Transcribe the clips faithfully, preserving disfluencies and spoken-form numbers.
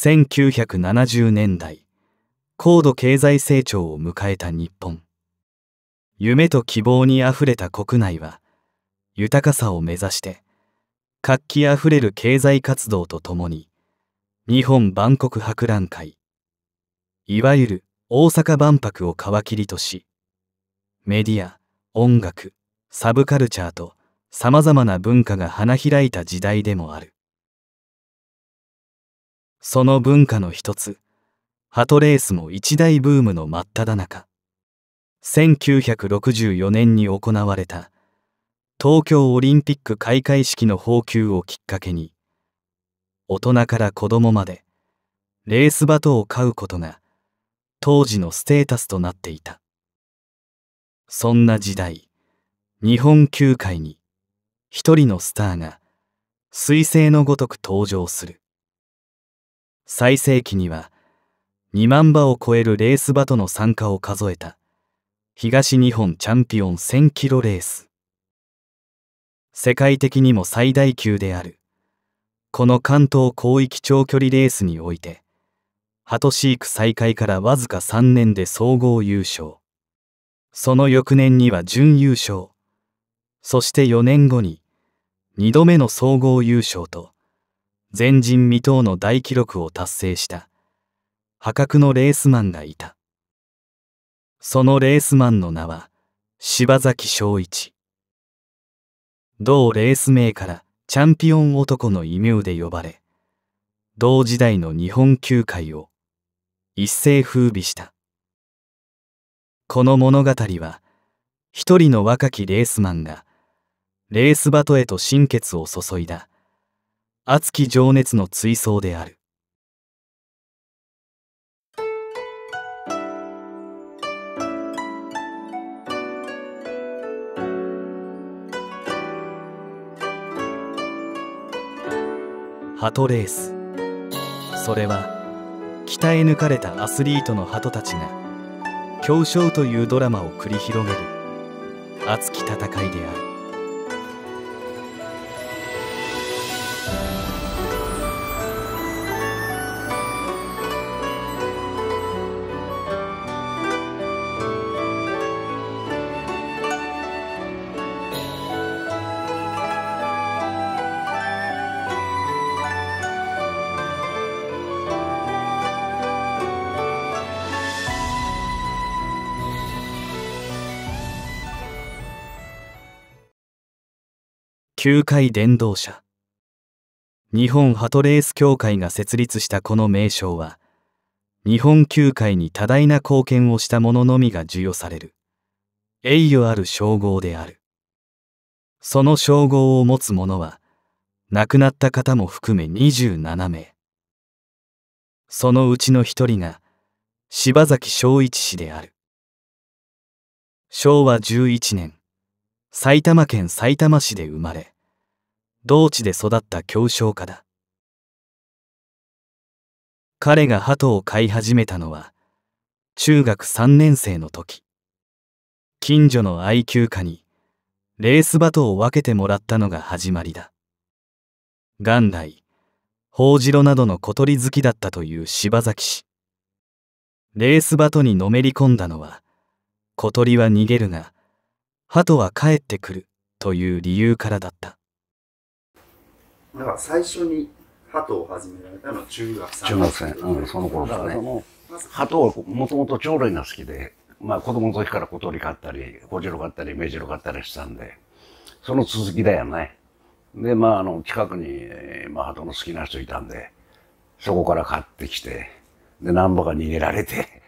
せんきゅうひゃくななじゅうねんだい、高度経済成長を迎えた日本。夢と希望にあふれた国内は、豊かさを目指して、活気あふれる経済活動とともに、日本万国博覧会、いわゆる大阪万博を皮切りとし、メディア、音楽、サブカルチャーと様々な文化が花開いた時代でもある。その文化の一つ、鳩レースも一大ブームの真っ只中。せんきゅうひゃくろくじゅうよねんに行われた東京オリンピック開会式の放給をきっかけに、大人から子供までレース鳩を飼うことが当時のステータスとなっていた。そんな時代、日本球界に一人のスターが彗星のごとく登場する。最盛期にはにまんばを超えるレース鳩の参加を数えた東日本チャンピオンせんキロレース。世界的にも最大級であるこの関東広域長距離レースにおいて、鳩飼育再開からわずかさんねんで総合優勝。その翌年には準優勝。そしてよねんごににどめの総合優勝と前人未到の大記録を達成した破格のレースマンがいた。そのレースマンの名は柴崎正一。同レース名からチャンピオン男の異名で呼ばれ、同時代の日本球界を一世風靡した。この物語は、一人の若きレースマンがレース鳩へと心血を注いだ熱き情熱の追走である。鳩レース。それは鍛え抜かれたアスリートの鳩たちが競争というドラマを繰り広げる熱き戦いである。球界伝道者。日本鳩レース協会が設立したこの名称は、日本球界に多大な貢献をした者のみが授与される栄誉ある称号である。その称号を持つ者は亡くなった方も含めにじゅうななめい。そのうちの一人が柴崎正一氏である。しょうわじゅういちねん、埼玉県さいたま市で生まれ、同地で育った競争家だ。彼が鳩を飼い始めたのは中学さんねんせいの時。近所の愛弓家にレース鳩を分けてもらったのが始まりだ。元来ホオジロなどの小鳥好きだったという柴崎氏。レース鳩にのめり込んだのは、小鳥は逃げるが鳩は帰ってくるという理由からだった。 だから最初に鳩を始められたのは中学さんねんせい。 中学生、うん、その頃だからその鳩はもともと鳥類が好きで、まあ子供の時から小鳥飼ったり、小次郎飼ったり、メジロ飼ったりしたんで、その続きだよね。で、まああの近くに、まあ鳩の好きな人いたんで、そこから買ってきて、で、何羽か逃げられて、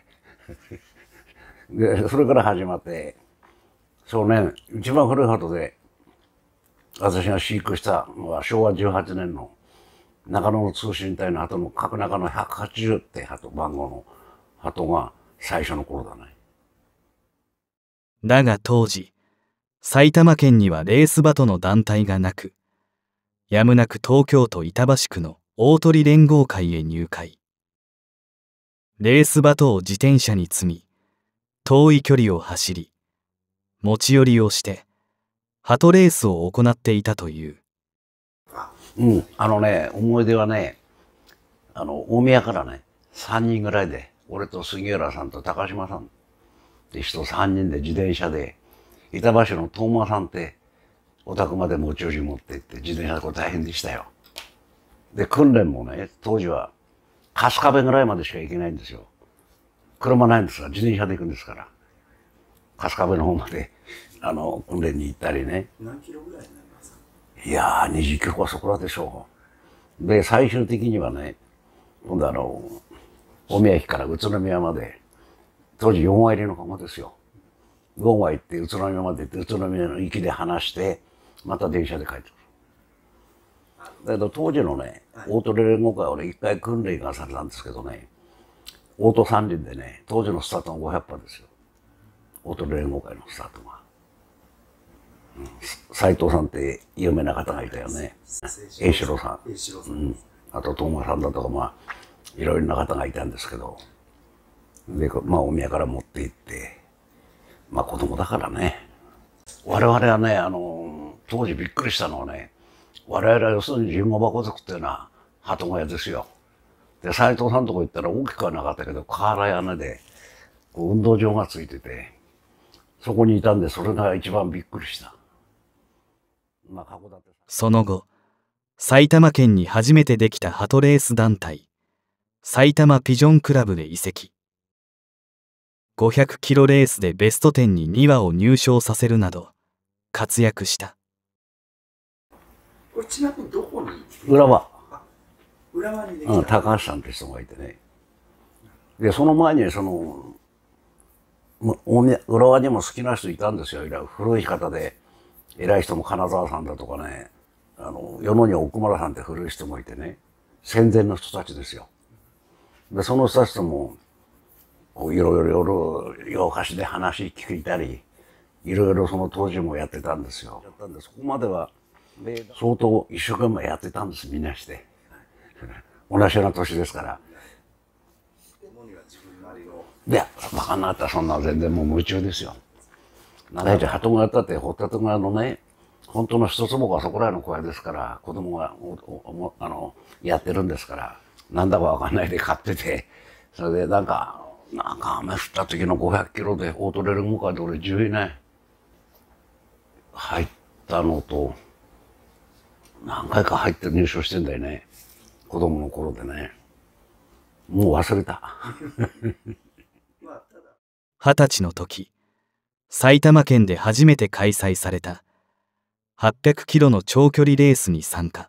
で、それから始まって、そうね、一番古い鳩で、私が飼育したのはしょうわじゅうはちねんの中野の通信隊の鳩の角中のひゃくはちじゅうって鳩番号の鳩が最初の頃だね。 だが当時、埼玉県にはレース鳩の団体がなく、やむなく東京都板橋区の大鳥連合会へ入会。レース鳩を自転車に積み、遠い距離を走り、持ち寄りをして、鳩レースを行っていたという。 うん、あのね、思い出はね、 あの、大宮からね、さんにんぐらいで、俺と杉浦さんと高島さんって人さんにんで自転車で、板橋の東間さんってお宅までもちょじ持って行って自転車でこれ大変でしたよ。で、訓練もね、当時は春日部ぐらいまでしか行けないんですよ。車ないんですから、自転車で行くんですから。春日部の方まで、あの、訓練に行ったりね。 何キロぐらいになりますか？ いやー、にじゅっキロはそこらでしょう。で、最終的にはね、今度あの、大宮駅から宇都宮まで、当時よんわ入りの釜ですよ。ごわ行って宇都宮まで行って、宇都宮の行きで離して、また電車で帰ってくる。だけど当時のね、オートレ連合会は俺一回訓練がされたんですけどね、オート三輪でね、当時のスタートがごひゃっぱですよ。オートレ連合会のスタートが。斎、うん、藤さんって有名な方がいたよね。栄四郎さん。栄四郎さん。うん。あと東間さんだとか、まあ、いろいろな方がいたんですけど、で、まあ、大宮から持って行って、まあ、子供だからね。我々はね、あの、当時びっくりしたのはね、我々は要するに人語箱族っていうのは鳩小屋ですよ。で、斎藤さんのとこ行ったら大きくはなかったけど、瓦屋根で、こう運動場がついてて、そこにいたんで、それが一番びっくりした。まあ、函館。 その後、埼玉県に初めてできた鳩レース団体、埼玉ピジョンクラブで移籍。ごひゃくキロレースでベストじゅうににわを入賞させるなど、活躍した。 これちなみにどこに？ 浦和。 浦和にできた。 うん、高橋さんって人がいてね。で、その前にその、大宮、浦和にも好きな人いたんですよ。古い方で、偉い人も金沢さんだとかね、あの、世のに奥村さんって古い人もいてね、戦前の人たちですよ。で、その人たちとも、こういろいろ夜夜更かしで話聞いたり、いろいろその当時もやってたんですよ。やったんで、そこまでは相当一生懸命やってたんです、みんなして。同じような年ですから。いや、バカになったらそんな全然もう夢中ですよ。大体鳩小屋だって、ホタテ小屋のね、本当の一坪がそこらの小屋ですから、子供があのやってるんですから、なんだかわかんないで買ってて、それでなんか、なんか雨降った時のごひゃくキロでオートレール向かいで俺じゅういね、入ったのと、何回か入って入賞してんだよね。子供の頃でね。もう忘れた。 二十歳の時、埼玉県で初めて開催されたはっぴゃくキロの長距離レースに参加。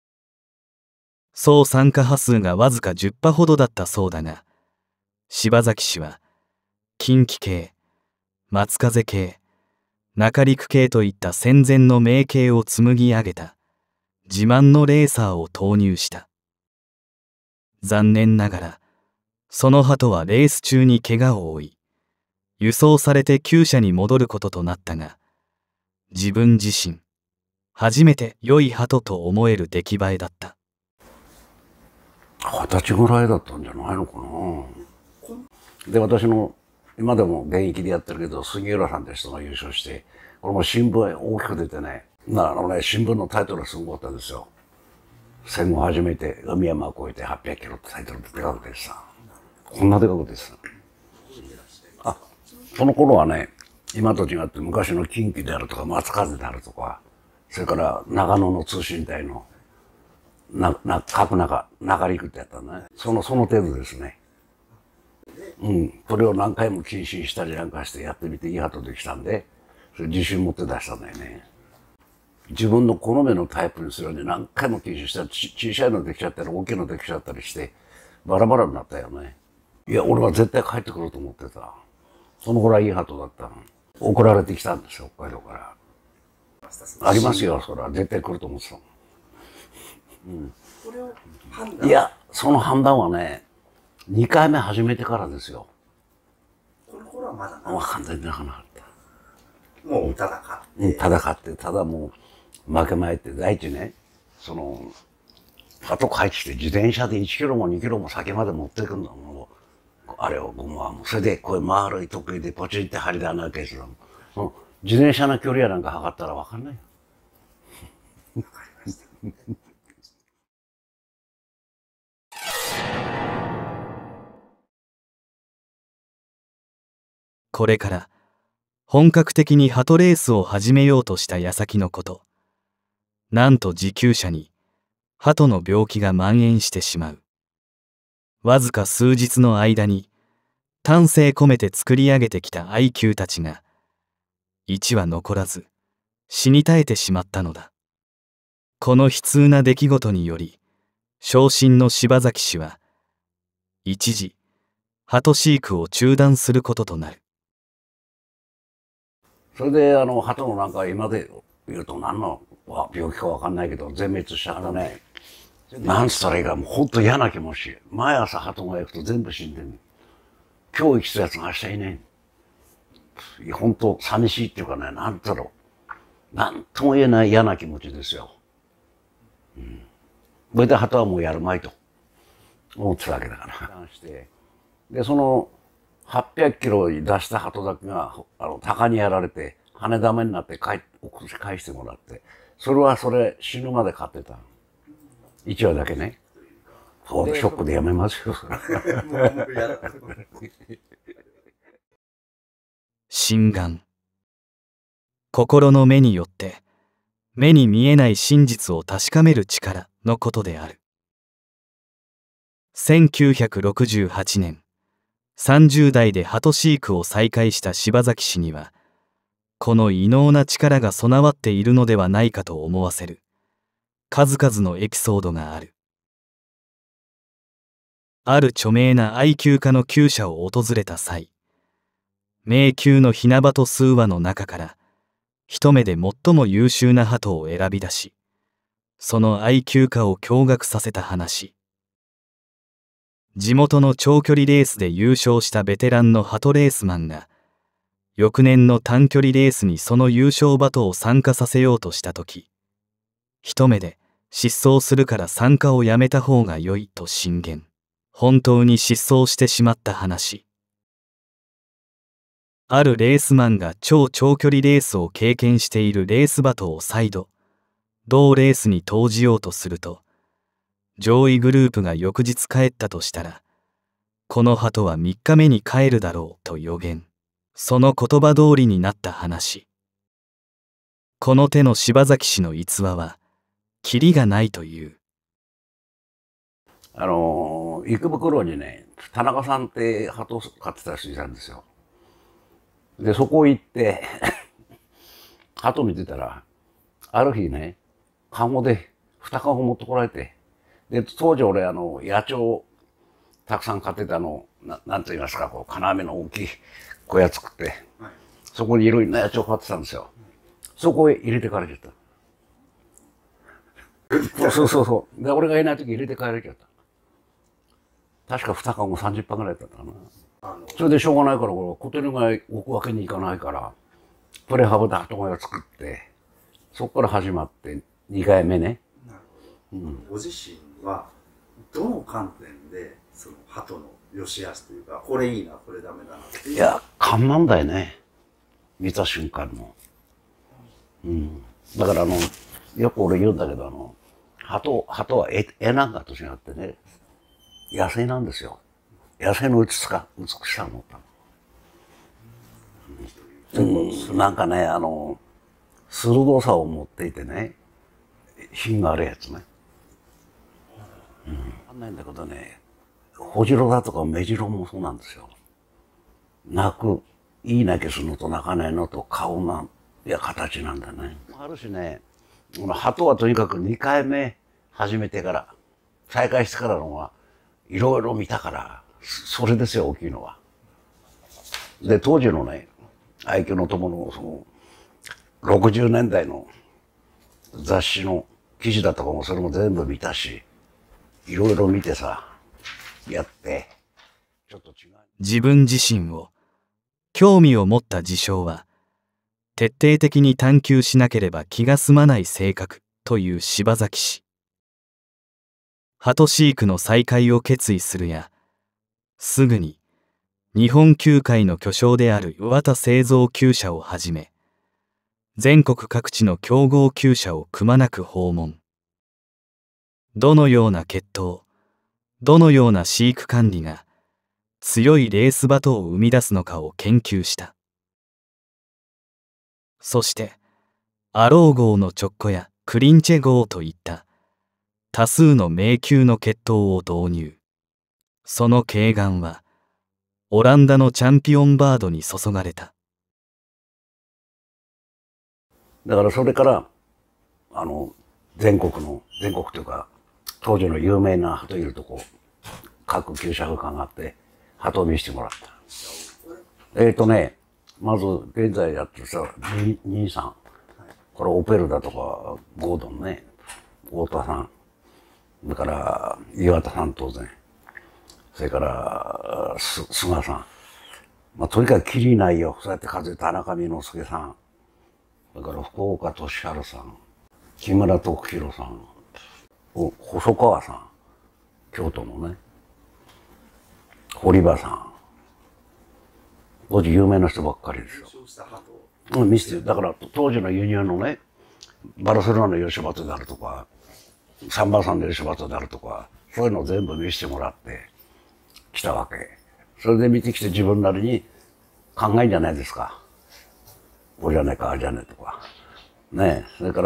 総参加波数がわずかじゅっぱほどだったそうだが、柴崎氏は近畿系、松風系、中陸系といった戦前の名系を紡ぎ上げた自慢のレーサーを投入した。残念ながらその鳩はレース中に怪我を負い、輸送されて厩舎に戻ることとなったが、自分自身初めて良い鳩と思える出来栄えだった。 二十歳ぐらいだったんじゃないのかな。で、私の今でも現役でやってるけど杉浦さんって人が優勝して、これも新聞へ大きく出てね、あのね、新聞のタイトルがすごかったですよ。戦後初めて海山を越えてはっぴゃくキロってタイトルででかくてさ、こんなでかくてさ。あ、その頃はね、今と違って昔の近畿であるとか松風であるとか、それから長野の通信隊のな、な、各中、中陸ってやったね。その、その程度ですね。うん。それを何回も謹慎したりなんかしてやってみていい鳩できたんで、それ自信持って出したんだよね。自分の好みのタイプにするように何回も謹慎したら、ち、小さいのできちゃったり、大きいのできちゃったりして、バラバラになったよね。いや、俺は絶対帰ってくると思ってた。そのぐらいいい鳩だったの。送られてきたんですよ、北海道から。ありますよ、それは。絶対来ると思ってた。うん、いや、その判断はね、にかいめ始めてからですよ。 この頃はまだな。完全になかなかった。 もう戦って。 うん、戦って、ただもう、負けまいって、第一ね、その、後帰ってきて自転車でいちキロもにキロも先まで持っていくんだもん。あれをゴムはもう、それでこういう丸い時計でポチンって針で穴開けてたの。自転車の距離やなんか測ったらわかんないよ。 わかりました。 これから本格的に鳩レースを始めようとした矢先のこと、なんと持久者に鳩の病気が蔓延してしまう。わずか数日の間に丹精込めて作り上げてきた愛弓たちが一羽残らず死に絶えてしまったのだ。この悲痛な出来事により傷心の柴崎氏は一時鳩飼育を中断することとなる。 それであの鳩のなんか今で言うと何の病気かわかんないけど全滅したからね、なんつったらいいかもうほんと嫌な気持ち。毎朝鳩が行くと全部死んでる。今日生きたやつが明日いない。ほんと寂しいっていうかね、なんだろう、なんとも言えない嫌な気持ちですよ。うん、それで鳩はもうやるまいと思ってたわけだから。でそのはっぴゃくキロに出した鳩だけがあの鷹にやられて羽ダメになって帰返してもらって、それはそれ死ぬまで飼ってた。いちわだけね。ショックでやめますよ。 心眼。心の目によって目に見えない真実を確かめる力のことである。せんきゅうひゃくろくじゅうはちねん、さんじゅう代で鳩飼育を再開した柴崎氏には、この異能な力が備わっているのではないかと思わせる数々のエピソードがある。ある著名な愛弓家の厩舎を訪れた際、名弓のひな鳩数羽の中から一目で最も優秀な鳩を選び出し、その愛弓家を驚愕させた話。地元の長距離レースで優勝したベテランの鳩レースマンが翌年の短距離レースにその優勝鳩を参加させようとした時、一目で失踪するから参加をやめた方が良いと進言。本当に失踪してしまった話。あるレースマンが超長距離レースを経験しているレース鳩を再度同レースに投じようとすると、上位グループが翌日帰ったとしたら、この鳩はみっかめに帰るだろうと予言。その言葉通りになった話。この手の柴崎氏の逸話はキリがないという。 あの池袋にね、田中さんって鳩を飼ってた人いたんですよ。でそこ行って鳩見てたら、ある日ね、カゴでにカゴ持ってこられて、で当時俺あの野鳥たくさん飼ってたの、ななんと言いますか、こう金網の大きい小屋作って、はい、そこにいろいろな野鳥飼ってたんですよ。そこへ入れてかれちゃった。そうそうそう。で俺がいない時入れて帰れちゃった。確かにカゴさんじゅっぱんぐらいだったかな。それでしょうがないから、これ小鳥が置くわけにいかないから、プレハブで鳩小屋作って、そこから始まってにかいめね。 うん、ご自身はどの観点でその鳩の良し悪しというか、これいいなこれダメだなっていう。 いや、勘なんだよね、見た瞬間の。うん、だからあのよく俺言うんだけど、あの鳩鳩は絵絵なんかと違ってね、野生なんですよ。野生の美しさ美しさを持ったの、うん、なんかね、あの鋭さを持っていてね、品があるやつね。うん、わかんないんだけどね、ホジロだとかメジロもそうなんですよ。鳴く、いい鳴きするのと鳴かないのと顔なんや形なんだね。あるしね、鳩はとにかくにかいめ始めてから、再開してからのはいろいろ見たから、それですよ大きいのは。で当時のね、愛嬌の友のそのろくじゅうねんだいの雑誌の記事だとかもそれも全部見たし、いろいろ見てさ、やってちょっと違う。 自分自身を興味を持った事象は徹底的に探求しなければ気が済まない性格という柴崎氏。鳩飼育の再開を決意するや、すぐに日本球界の巨匠である岩田製造厩舎をはじめ、全国各地の競合厩舎をくまなく訪問。どのような血統、どのような飼育管理が強いレースバトを生み出すのかを研究した。そしてアロー号の直弧やクリンチェ号といった多数の迷宮の血統を導入。その慧眼はオランダのチャンピオンバードに注がれた。 だからそれからあの全国の全国というか当時の有名な鳩いるとこ各厩舎風館があって鳩を見せてもらった。えっとねまず現在やってるさ兄さん、これオペルだとかゴードンね、太田さん、それから岩田さん当然、それから菅さん、まあとにかくきりないよ。そうやって数え田中美之助さん、それから福岡俊治さん、木村徳弘さん、細川さん、京都のね、堀場さん、当時有名な人ばっかりですよ。うん、見せて、だから当時の輸入のね、バルセロナの吉鳩であるとか、サンバーサンの吉鳩であるとか、そういうのを全部見せてもらってきたわけ。それで見てきて自分なりに考えんじゃないですか。こうじゃねえか、ああじゃねえとか。ねえ、それから、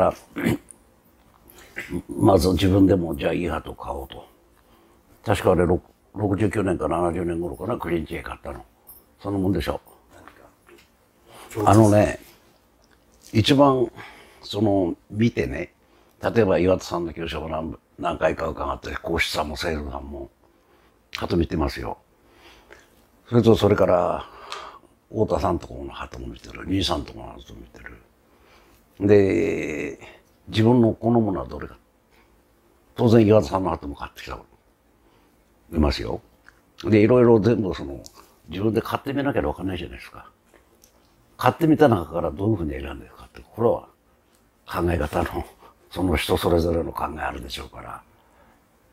まず自分でもじゃあいい鳩を買おうと。確かあれろくじゅうきゅうねんかななじゅうねん頃かな、クリンチェ買ったの。そのもんでしょ。あのね、一番その見てね、例えば岩田さんの厩舎も 何, 何回か伺って、皇室さんも清流さんも鳩見てますよ。それとそれから太田さんとこの鳩も見てる、兄さんとこの鳩も見てる。で自分の好むのはどれか。当然岩田さんの鳩も買ってきたいますよ。でいろいろ全部その自分で買ってみなきゃ分かんないじゃないですか。買ってみた中からどういうふうに選んでいくかって、これは考え方のその人それぞれの考えあるでしょうから。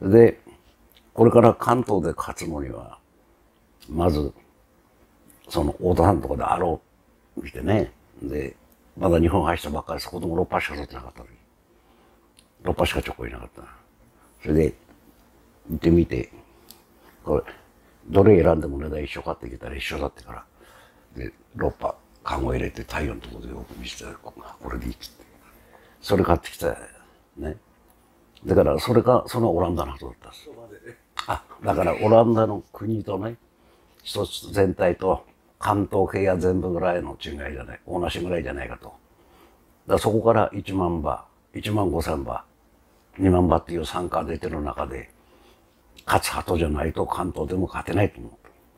でこれから関東で勝つのにはまずその太田さんのところであろう見てね、でまだ日本入ったばっかりです。子供ろっぱしか取ってなかったのにろっぱしか直行いなかった。それで見てみて、これどれ選んでも値段一緒かって聞いたら一緒だってから、でろっぱカゴ入れて太陽のところでよく見せて、これでいいっつって、それ買ってきたね。だからそれがそのオランダの鳩だったんです。あ、だからオランダの国とね、一つ全体と関東平野全部ぐらいの違いじゃない、同じぐらいじゃないかと。だからそこからいちまんば、いちまんごせんば、にまんばっていう参加出てる中で、勝つ鳩じゃないと関東でも勝てないと思う。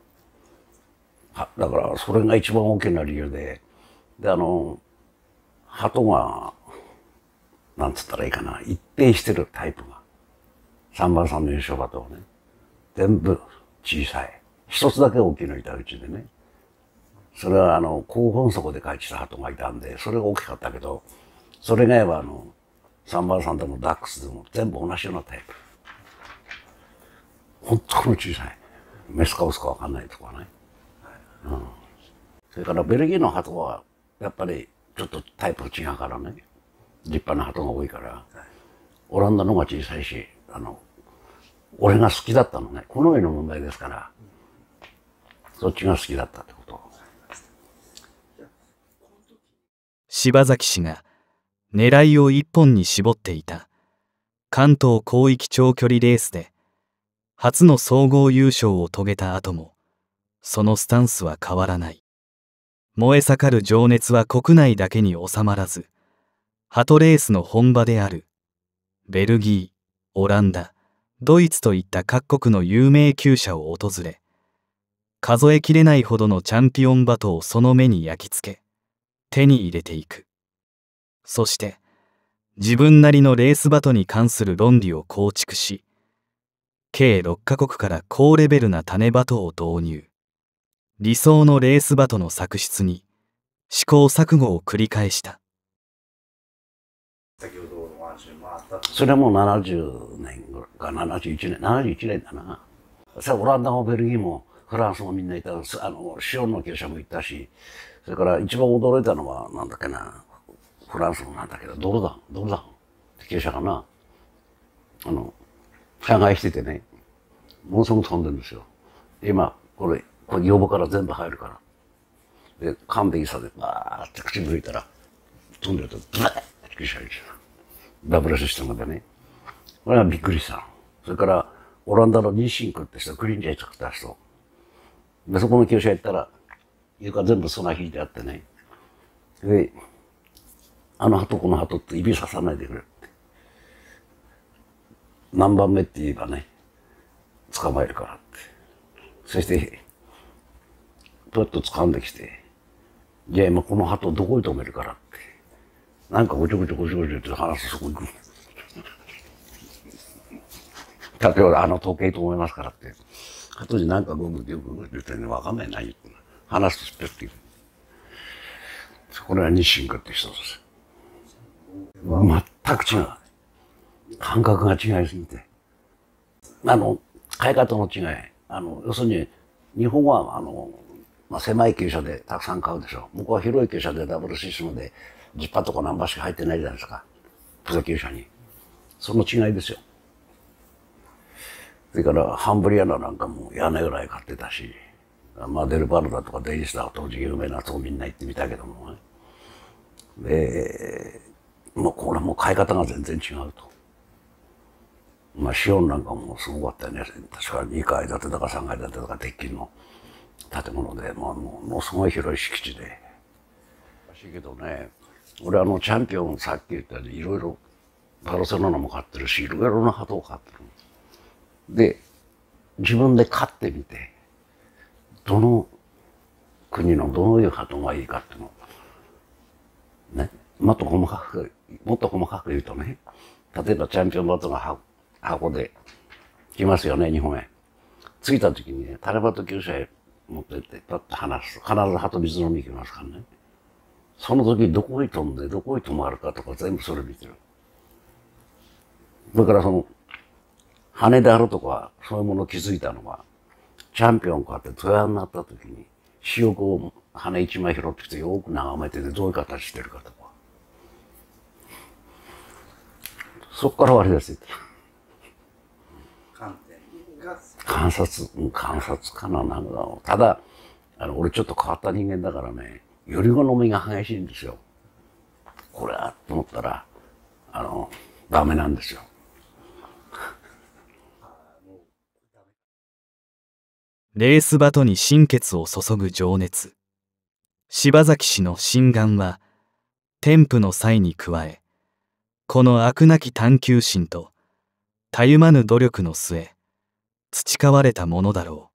だからそれが一番大きな理由で、であの鳩がなんつったらいいかな、一定してるタイプがさんばんさんの優勝鳩をね、全部小さい、一つだけ大きいのいたうちでね、それはあの高本底で帰ってきた鳩がいたんで、それが大きかったけど、それがやばあのさんばんさんでもダックスでも全部同じようなタイプ。本当の小さい、メスかオスか分かんないとかね。うん、それからベルギーの鳩はやっぱりちょっとタイプ違うからね、立派な鳩が多いから、オランダの方が小さいし、あの俺が好きだったのね、好みの問題ですから、そっちが好きだったってこと。 柴崎氏が狙いを一本に絞っていた関東広域長距離レースで初の総合優勝を遂げた後もそのスタンスは変わらない。燃え盛る情熱は国内だけに収まらず、鳩レースの本場であるベルギー、オランダ、ドイツといった各国の有名厩舎を訪れ、数えきれないほどのチャンピオン鳩をその目に焼き付け手に入れていく。そして自分なりのレース鳩に関する論理を構築し、計ろっかこくから高レベルな種鳩を導入。理想のレース鳩の作出に試行錯誤を繰り返した。 先ほどお話にもあったそれはもうななじゅうねんかななじゅういちねん、ななじゅういちねんだな。それはオランダもベルギーもフランスもみんな行った、あのシオンの厩舎も行ったし、それから一番驚いたのはなんだっけな、フランスのなんだけどドルダンドルダンって厩舎かな、あの上海しててね、ものすごく飛んでるんですよ。今これ、これ、予防から全部入るから。で、完璧さで、バーって口抜いたら、飛んでると、ブワーってびっくりしたんですよ。ダブルシステムでね。これはびっくりしたの。それから、オランダのニーシンクって人、クリンジャー作った人。で、そこの厩舎行ったら、床全部砂引いてあってね。で、あの鳩この鳩って指ささないでくれって。何番目って言えばね、捕まえるからって。そして、ぷっと掴んできて、じゃあ今この鳩どこに止めるからって。なんかごちょごちょごちょごちょって話すそこに行く。例えばあの時計と思いますからって。鳩になんかゴムでよく言ってね、わかんないな、話すとって言う。これは日清家って人です。全く違う。感覚が違いすぎて。あの、使い方の違い。あの、要するに、日本は、あの、まあ、狭い厩舎でたくさん買うでしょう。向こうは広い厩舎でダブルシステムで、じゅっぱとか何羽しか入ってないじゃないですか。プロ厩舎に。その違いですよ。それから、ハンブリアナなんかも屋根ぐらい買ってたし、まあ、デルバルダとかデイリスターは当時有名なとこみんな行ってみたけどもね。で、もうこれもう買い方が全然違うと。まあ、シオンなんかもすごかったよね。確かにかい建てだかさんがい建てだか鉄筋の建物で、まあ、もう、もうすごい広い敷地で。らしいけどね、俺あのチャンピオンさっき言ったようにいろいろバルセロナも買ってるし、いろいろな鳩を買ってる。で、自分で飼ってみて、どの国のどういう鳩がいいかっていうのを、ね、もっと細かく、もっと細かく言うとね、例えばチャンピオンバットが箱で来ますよね、日本へ。着いた時にね、タレバト厩舎へ持ってって、パッと離すと、必ず鳩水飲み行きますからね。その時どこに飛んで、どこに止まるかとか全部それ見てる。だからその、羽であるとか、そういうものを気づいたのは、チャンピオン買ってトヤになった時に、塩子を羽一枚拾ってきてよく眺めてて、どういう形してるかとか。そこから割り出していった。 観点が観察、観察かな、なんだろう。ただ、あの、俺ちょっと変わった人間だからね、より好みが激しいんですよ。これはと思ったら、あの、ダメなんですよ。 レースバトに心血を注ぐ情熱。柴崎氏の心眼は、添付の際に加え、この飽くなき探求心と、たゆまぬ努力の末、培われたものだろ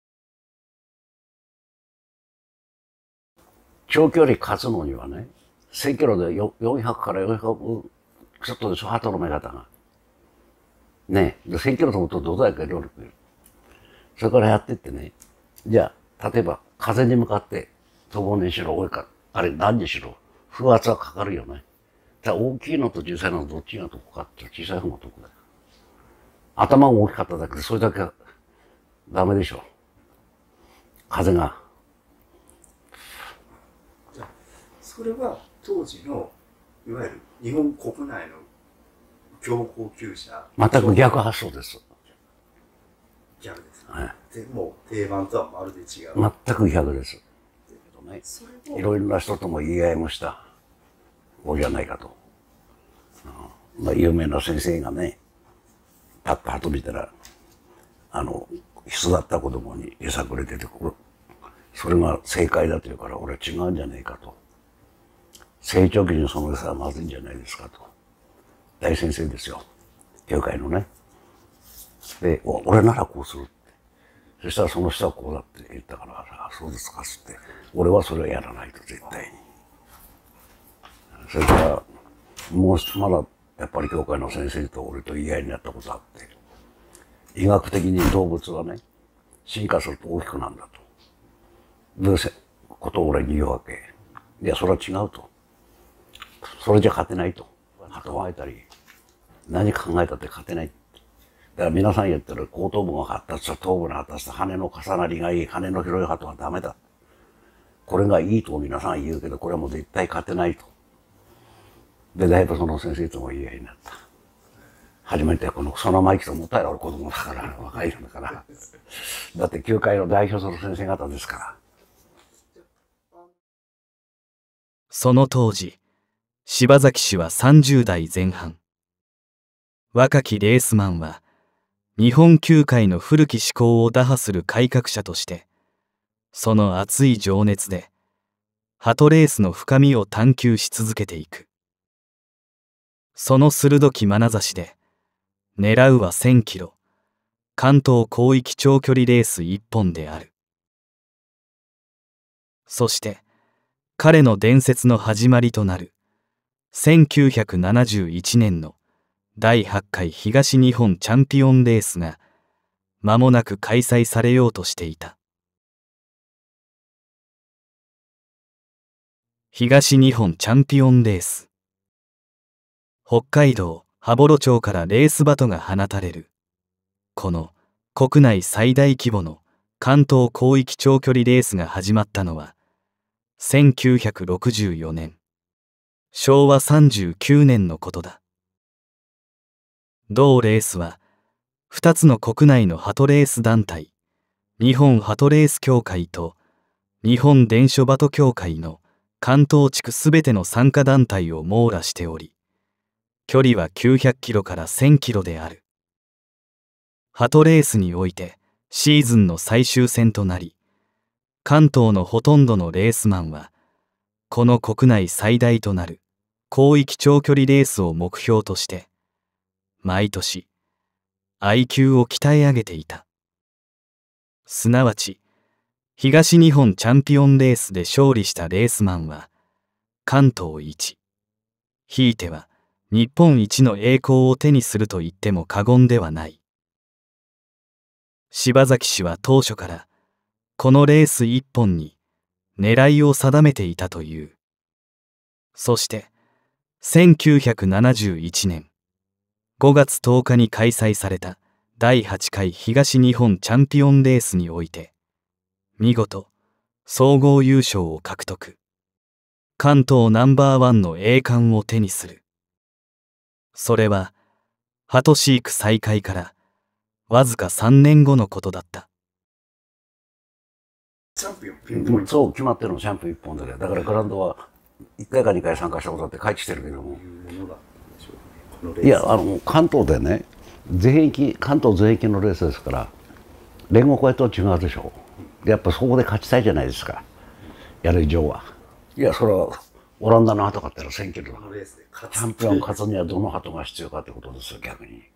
う。長距離勝つのにはね、せんキロでよんひゃくからよんひゃくちょっとでしょ、鳩の目方が。ねえ、でせんキロ飛ぶとどだいか労力いる。それからやってってね、じゃあ、例えば風に向かって飛ぶにしろ、追いか、あれ何にしろ、風圧はかかるよね。だから大きいのと小さいのどっちが得かって小さい方が得だよ。頭が大きかっただけでそれだけはダメでしょ。風が。 じゃあそれは当時のいわゆる日本国内の強行厩舎全く逆発想です。 逆ですね。 はい、 でもう定番とはまるで違う。 全く逆です。ね、いろいろな人とも言い合いもした。こうじゃないかと。うん、まあ、有名な先生がね、パッと鳩見たら、あの、巣立った子供に餌くれてて、それが正解だというから、俺は違うんじゃねえかと。成長期にその餌はまずいんじゃないですかと。大先生ですよ。教会のね。で、俺ならこうするって。そしたらその人はこうだって言ったから、あ、そうですかっつって。俺はそれをやらないと絶対に。それから、もうまだやっぱり教会の先生と俺と言い合いになったことあって、医学的に動物はね、進化すると大きくなるんだと。どうせことを俺に言うわけ。いや、それは違うと。それじゃ勝てないと。考えたり、何考えたって勝てない。だから皆さん言ってる後頭部が発達した頭部の発達した羽の重なりがいい、羽の広い鳩はダメだ。これがいいと皆さん言うけど、これはもう絶対勝てないと。で、だいぶその先生とも言い合いになった。 初めてこのそのマイクと思ったら俺子供だから、若いのだから。だって球界を代表する先生方ですから。 その当時、柴崎氏はさんじゅう代前半。若きレースマンは、日本球界の古き思考を打破する改革者として、その熱い情熱で、鳩レースの深みを探求し続けていく。その鋭き眼差しで、狙うはせんキロ、関東広域長距離レース一本である。そして、彼の伝説の始まりとなる、せんきゅうひゃくななじゅういちねんのだいはちかい東日本チャンピオンレースが、間もなく開催されようとしていた。東日本チャンピオンレース。北海道羽幌町からレースバトが放たれる。この国内最大規模の関東広域長距離レースが始まったのは、せんきゅうひゃくろくじゅうよねん、しょうわさんじゅうきゅうねんのことだ。同レースは、ふたつの国内の鳩レース団体、日本鳩レース協会と日本伝書バト協会の関東地区すべての参加団体を網羅しており、距離はきゅうひゃくキロからせんキロである。鳩レースにおいてシーズンの最終戦となり、関東のほとんどのレースマンは、この国内最大となる広域長距離レースを目標として、毎年、アイキュー を鍛え上げていた。すなわち、東日本チャンピオンレースで勝利したレースマンは、関東一、ひいては日本一の栄光を手にすると言っても過言ではない。柴崎氏は当初から、このレース一本に狙いを定めていたという。そして、せんきゅうひゃくななじゅういちねんごがつとおかに開催されただいはちかい東日本チャンピオンレースにおいて、見事、総合優勝を獲得。関東ナンバーワンの栄冠を手にする。それは、鳩飼育再開から、わずかさんねんごのことだった。 チャンピオンピンポイント。 そう、決まってるの、チャンピオン一本だけ。だからグラウンドはいっかいかにかい参加したことあって帰ってきてるけども。いや、あの、関東でね、全域、関東全域のレースですから、連合会と違うでしょ。やっぱそこで勝ちたいじゃないですか。やる以上は。いや、それは、オランダの鳩勝ったらせんキロだから。チャンピオン勝つにはどの鳩が必要かってことですよ、逆に。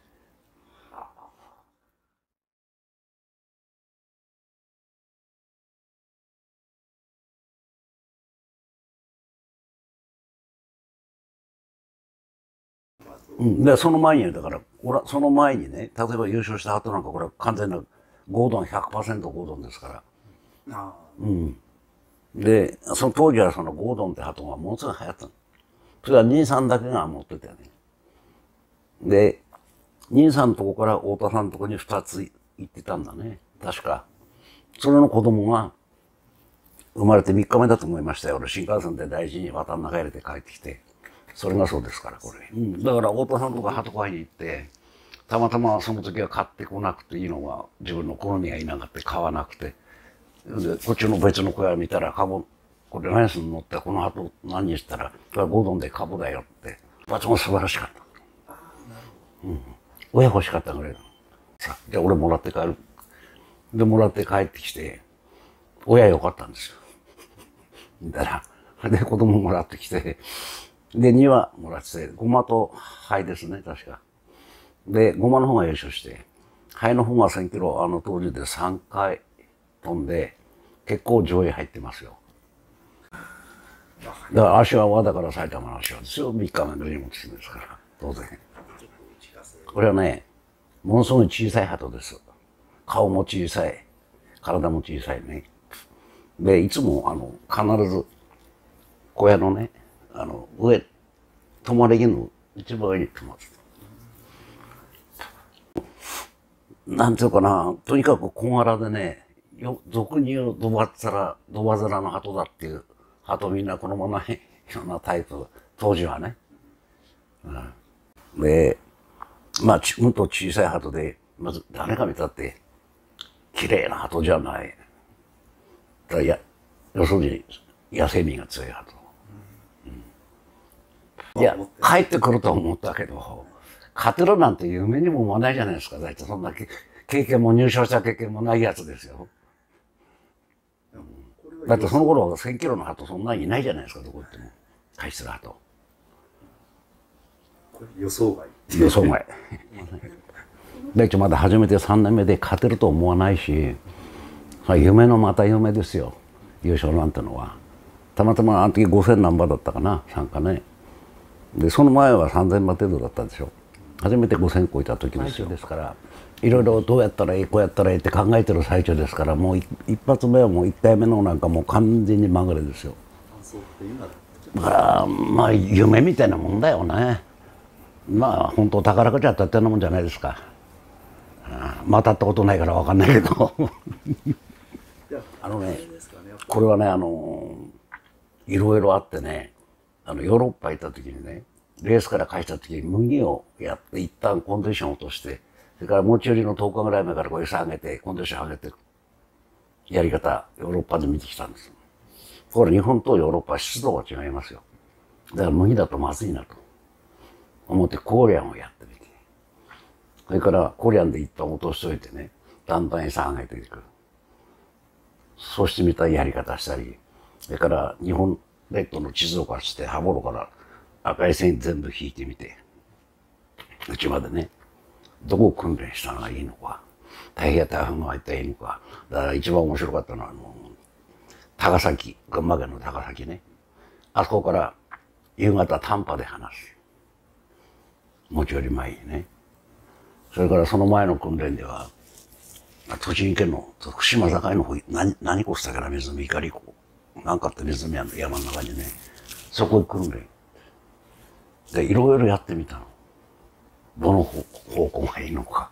うん、でその前にだからその前にね、例えば優勝した鳩なんかこれは完全なゴードン ひゃくパーセント ゴードンですから、うん、でその当時はそのゴードンって鳩がものすごい流行ったの。それは兄さんだけが持ってたよね。で兄さんのとこから太田さんのとこにふたつ行ってたんだね、確か。それの子供が生まれてみっかめだと思いましたよ。俺新幹線で大事に渡ん中入れて帰ってきて、それがそうですからこれ、うん、だから太田さんとか鳩飼いに行って、たまたまその時は買ってこなくていいのが自分の好みがいなかった、買わなくて、でこっちの別の小屋見たら、株これ何すんのって、この鳩何にしたら、これはゴードンで株だよって、罰も素晴らしかった、うん、親欲しかったぐらいだ。さじゃあ俺もらって帰る。でもらって帰ってきて、親よかったんですよ。だからで子供もらってきて、でに羽もらって、ゴマと灰ですね確か。でゴマの方が優勝して、灰の方がせんキロあの当時でさんかい飛んで結構上位入ってますよ。だから足は和だから埼玉の足はですよ。みっかめの荷物ですから当然。これはねものすごい小さい鳩です。顔も小さい、体も小さいね。でいつもあの必ず小屋のねあの上泊まり木の一番上に泊まる。なんていうかな、とにかく小柄でね、よ俗に言うドバッラドバズラの鳩だっていう鳩みんなこのままいろんなタイプ当時はね、うん、でまあ、ちうんと小さい鳩で、まず誰が見たって、綺麗な鳩じゃない。だや要するに、野生味が強い鳩。うん、いや、帰ってくると思ったけど、勝てるなんて夢にも思わないじゃないですか。大体そんな経験も入賞した経験もないやつですよ。だってその頃はせんキロの鳩そんなにいないじゃないですか、どこ行っても。返する鳩。 予想外。 予想外。で、一応まだ初めてさんねんめで勝てると思わないし、夢のまた夢ですよ、優勝なんてのは。たまたまあの時ごせん何馬だったかな、参加ね。で、その前はさんぜん馬程度だったでしょ。初めてごせん超えた時ですよ。ですから、いろいろどうやったらいい、こうやったらいいって考えてる最中ですから、もう一発目はもういっかいめのなんかもう完全にまぐれですよ。だから、まあ夢みたいなもんだよね。まあ本当宝くじ当たってるもんじゃないですか。まあ当たったことないから分かんないけどあのね、これはね、あのいろいろあってね、あのヨーロッパ行った時にね、レースから帰った時に麦をやって一旦コンディションを落として、それから持ち寄りのとおかぐらい前からこう餌上げてコンディション上げてやり方、ヨーロッパで見てきたんです。これ日本とヨーロッパは湿度が違いますよ。だから麦だとまずいなと思ってコーリアンをやってみて、それからコリアンで一旦落としといてね、だんだん餌上げていく。そうしてみたやり方したり、それから日本列島の地図を貸して羽幌から赤い線全部引いてみて、うちまでね、どこを訓練したのがいいのか、大平台風が入ったらいいのか。だから一番面白かったのはあの高崎、群馬県の高崎ね、あそこから夕方短波で話す、持ち寄り前にね。それからその前の訓練では栃木県の福島境の方、何何越したから湖、怒り湖なんかって湖あるの、山の中にね、そこへ訓練でいろいろやってみたの。どの方向がいいのか。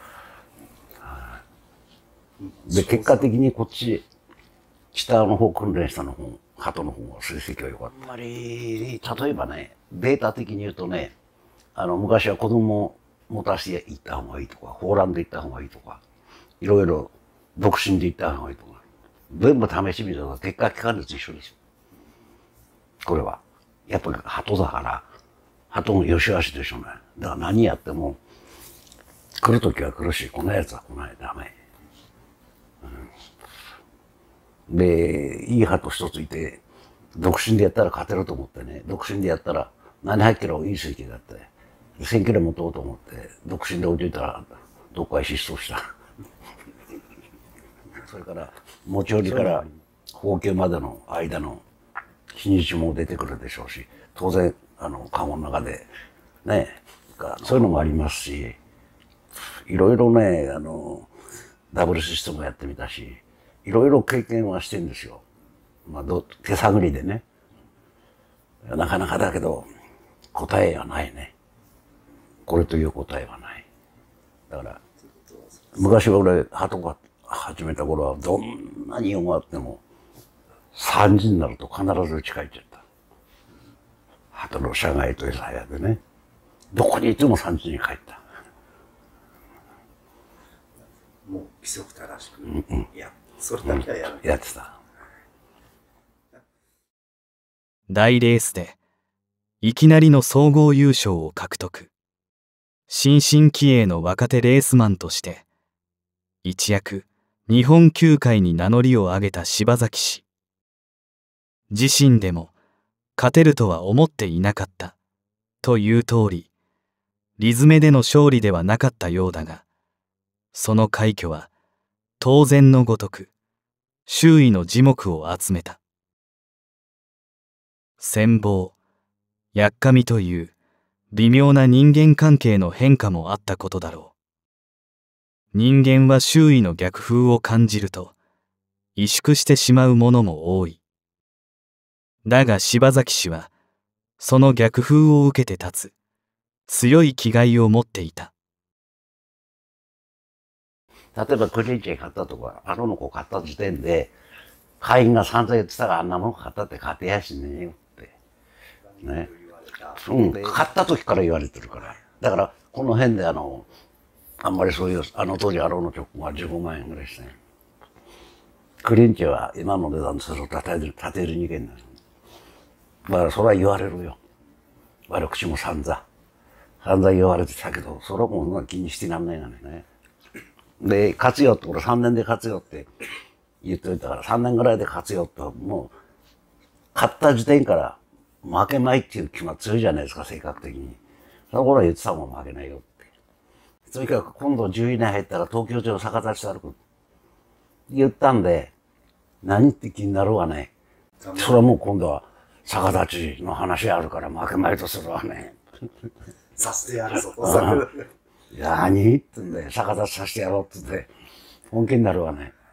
で結果的にこっち北の方訓練したの方、鳩の方が成績は良かった。あんまり例えばね、データ的に言うとね、あの昔は子供を持たせて行った方がいいとか、放卵で行った方がいいとか、いろいろ独身で行った方がいいとか、全部試してみたら結果期間率一緒ですよ。これはやっぱり鳩だから鳩の良し悪しでしょうね。だから何やっても来る時は来るし、来ないやつは来ない、ダメ。うん、でいい鳩一ついて独身でやったら勝てると思ってね、独身でやったらななひゃくキロいい水球だってせんキロ持とうと思って独身で置いといたらどっかへ失踪したそれから持ち寄りから放球までの間の日にちも出てくるでしょうし、当然あのカゴの中でね、そういうのもありますし、いろいろね、あのダブルシステムやってみたし、いろいろ経験はしてんですよ。まあど手探りでね、なかなかだけど答えはないね。これという答えはない。だから昔は俺鳩が始めた頃はどんなに用があってもさんじになると必ず家帰っちゃった。鳩の社外と餌屋でね、どこにいてもさんじに帰った。 もう規則正しく、うんうん、いやそれだけはやる、 うん、やってた。 大レースでいきなりの総合優勝を獲得。新進気鋭の若手レースマンとして一躍日本球界に名乗りを上げた柴崎氏。自身でも勝てるとは思っていなかったという通り、理詰めでの勝利ではなかったようだが、その快挙は当然のごとく周囲の耳目を集めた。羨望、やっかみという微妙な人間関係の変化もあったことだろう。人間は周囲の逆風を感じると萎縮してしまうものも多い。だが柴崎氏はその逆風を受けて立つ強い気概を持っていた。 例えばクリンチェ買ったとか、あのの子買った時点で会員が散々言ってたら、あんなもの買ったって勝てやしねえよってね、うん、買った時から言われてるから。だからこの辺であの、あんまりそういう、あの当時アローの直行はじゅうごまんえんぐらいですね。クリンチは今の値段でそれを立てる、立てるにけんです。だからそれは言われるよ。私も散々。散々言われてたけど、それはもう気にしてらんないがね。で、勝つよって、俺さんねんで勝つよって言っておいたから、さんねんぐらいで勝つよって、もう、勝った時点から負けないっていう気が強いじゃないですか、性格的に。その頃は言ってたもん、負けないよって。とにかく今度じゅういに入ったら東京中を逆立ち歩く。言ったんで、何って気になるわね。それはもう今度は逆立ちの話あるから負けまいとするわね。 させてやるぞと。 何ってんで、逆立ちさせてやろうって言って、本気になるわね。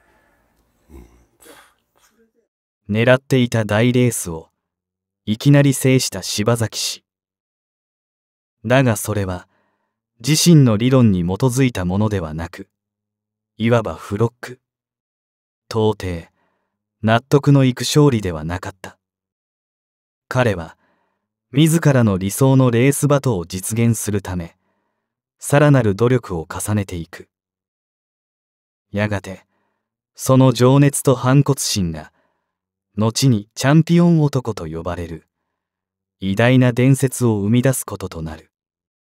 狙っていた大レースをいきなり制した柴崎氏。だがそれは自身の理論に基づいたものではなく、いわばフロック。到底納得のいく勝利ではなかった。彼は自らの理想のレースバトを実現するため、さらなる努力を重ねていく。やがてその情熱と反骨心が後にチャンピオン男と呼ばれる偉大な伝説を生み出すこととなる。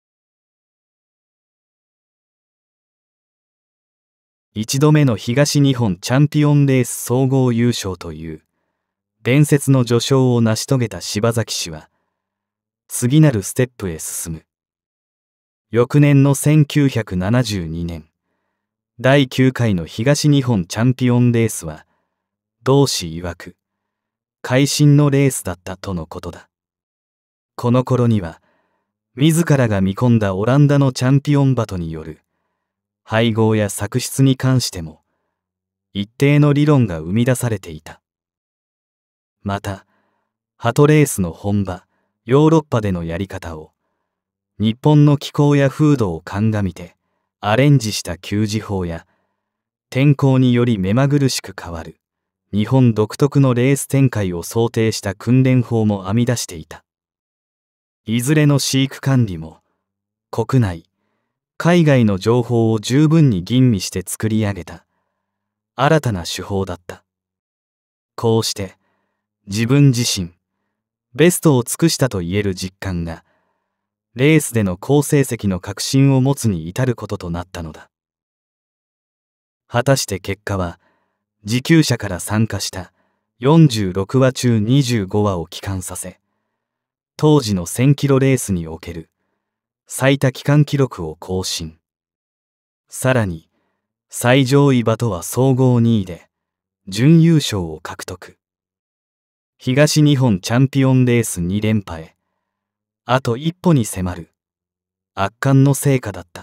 一度目の東日本チャンピオンレース総合優勝という伝説の序章を成し遂げた柴崎氏は、次なるステップへ進む。翌年のせんきゅうひゃくななじゅうにねん、だいきゅうかいの東日本チャンピオンレースは、同氏曰く、会心のレースだったとのことだ。この頃には、自らが見込んだオランダのチャンピオン馬とによる、配合や作出に関しても、一定の理論が生み出されていた。また、鳩レースの本場、ヨーロッパでのやり方を、日本の気候や風土を鑑みて、アレンジした給仕法や、天候により目まぐるしく変わる、日本独特のレース展開を想定した訓練法も編み出していた。いずれの飼育管理も、国内、海外の情報を十分に吟味して作り上げた、新たな手法だった。こうして、自分自身、ベストを尽くしたと言える実感が、レースでの好成績の確信を持つに至ることとなったのだ。果たして結果は、持久者から参加したよんじゅうろくわ中にじゅうごわを帰還させ、当時のせんキロレースにおける最多帰還記録を更新。さらに、最上位馬とは総合にいで、準優勝を獲得。東日本チャンピオンレースに連覇へ、あと一歩に迫る、圧巻の成果だった。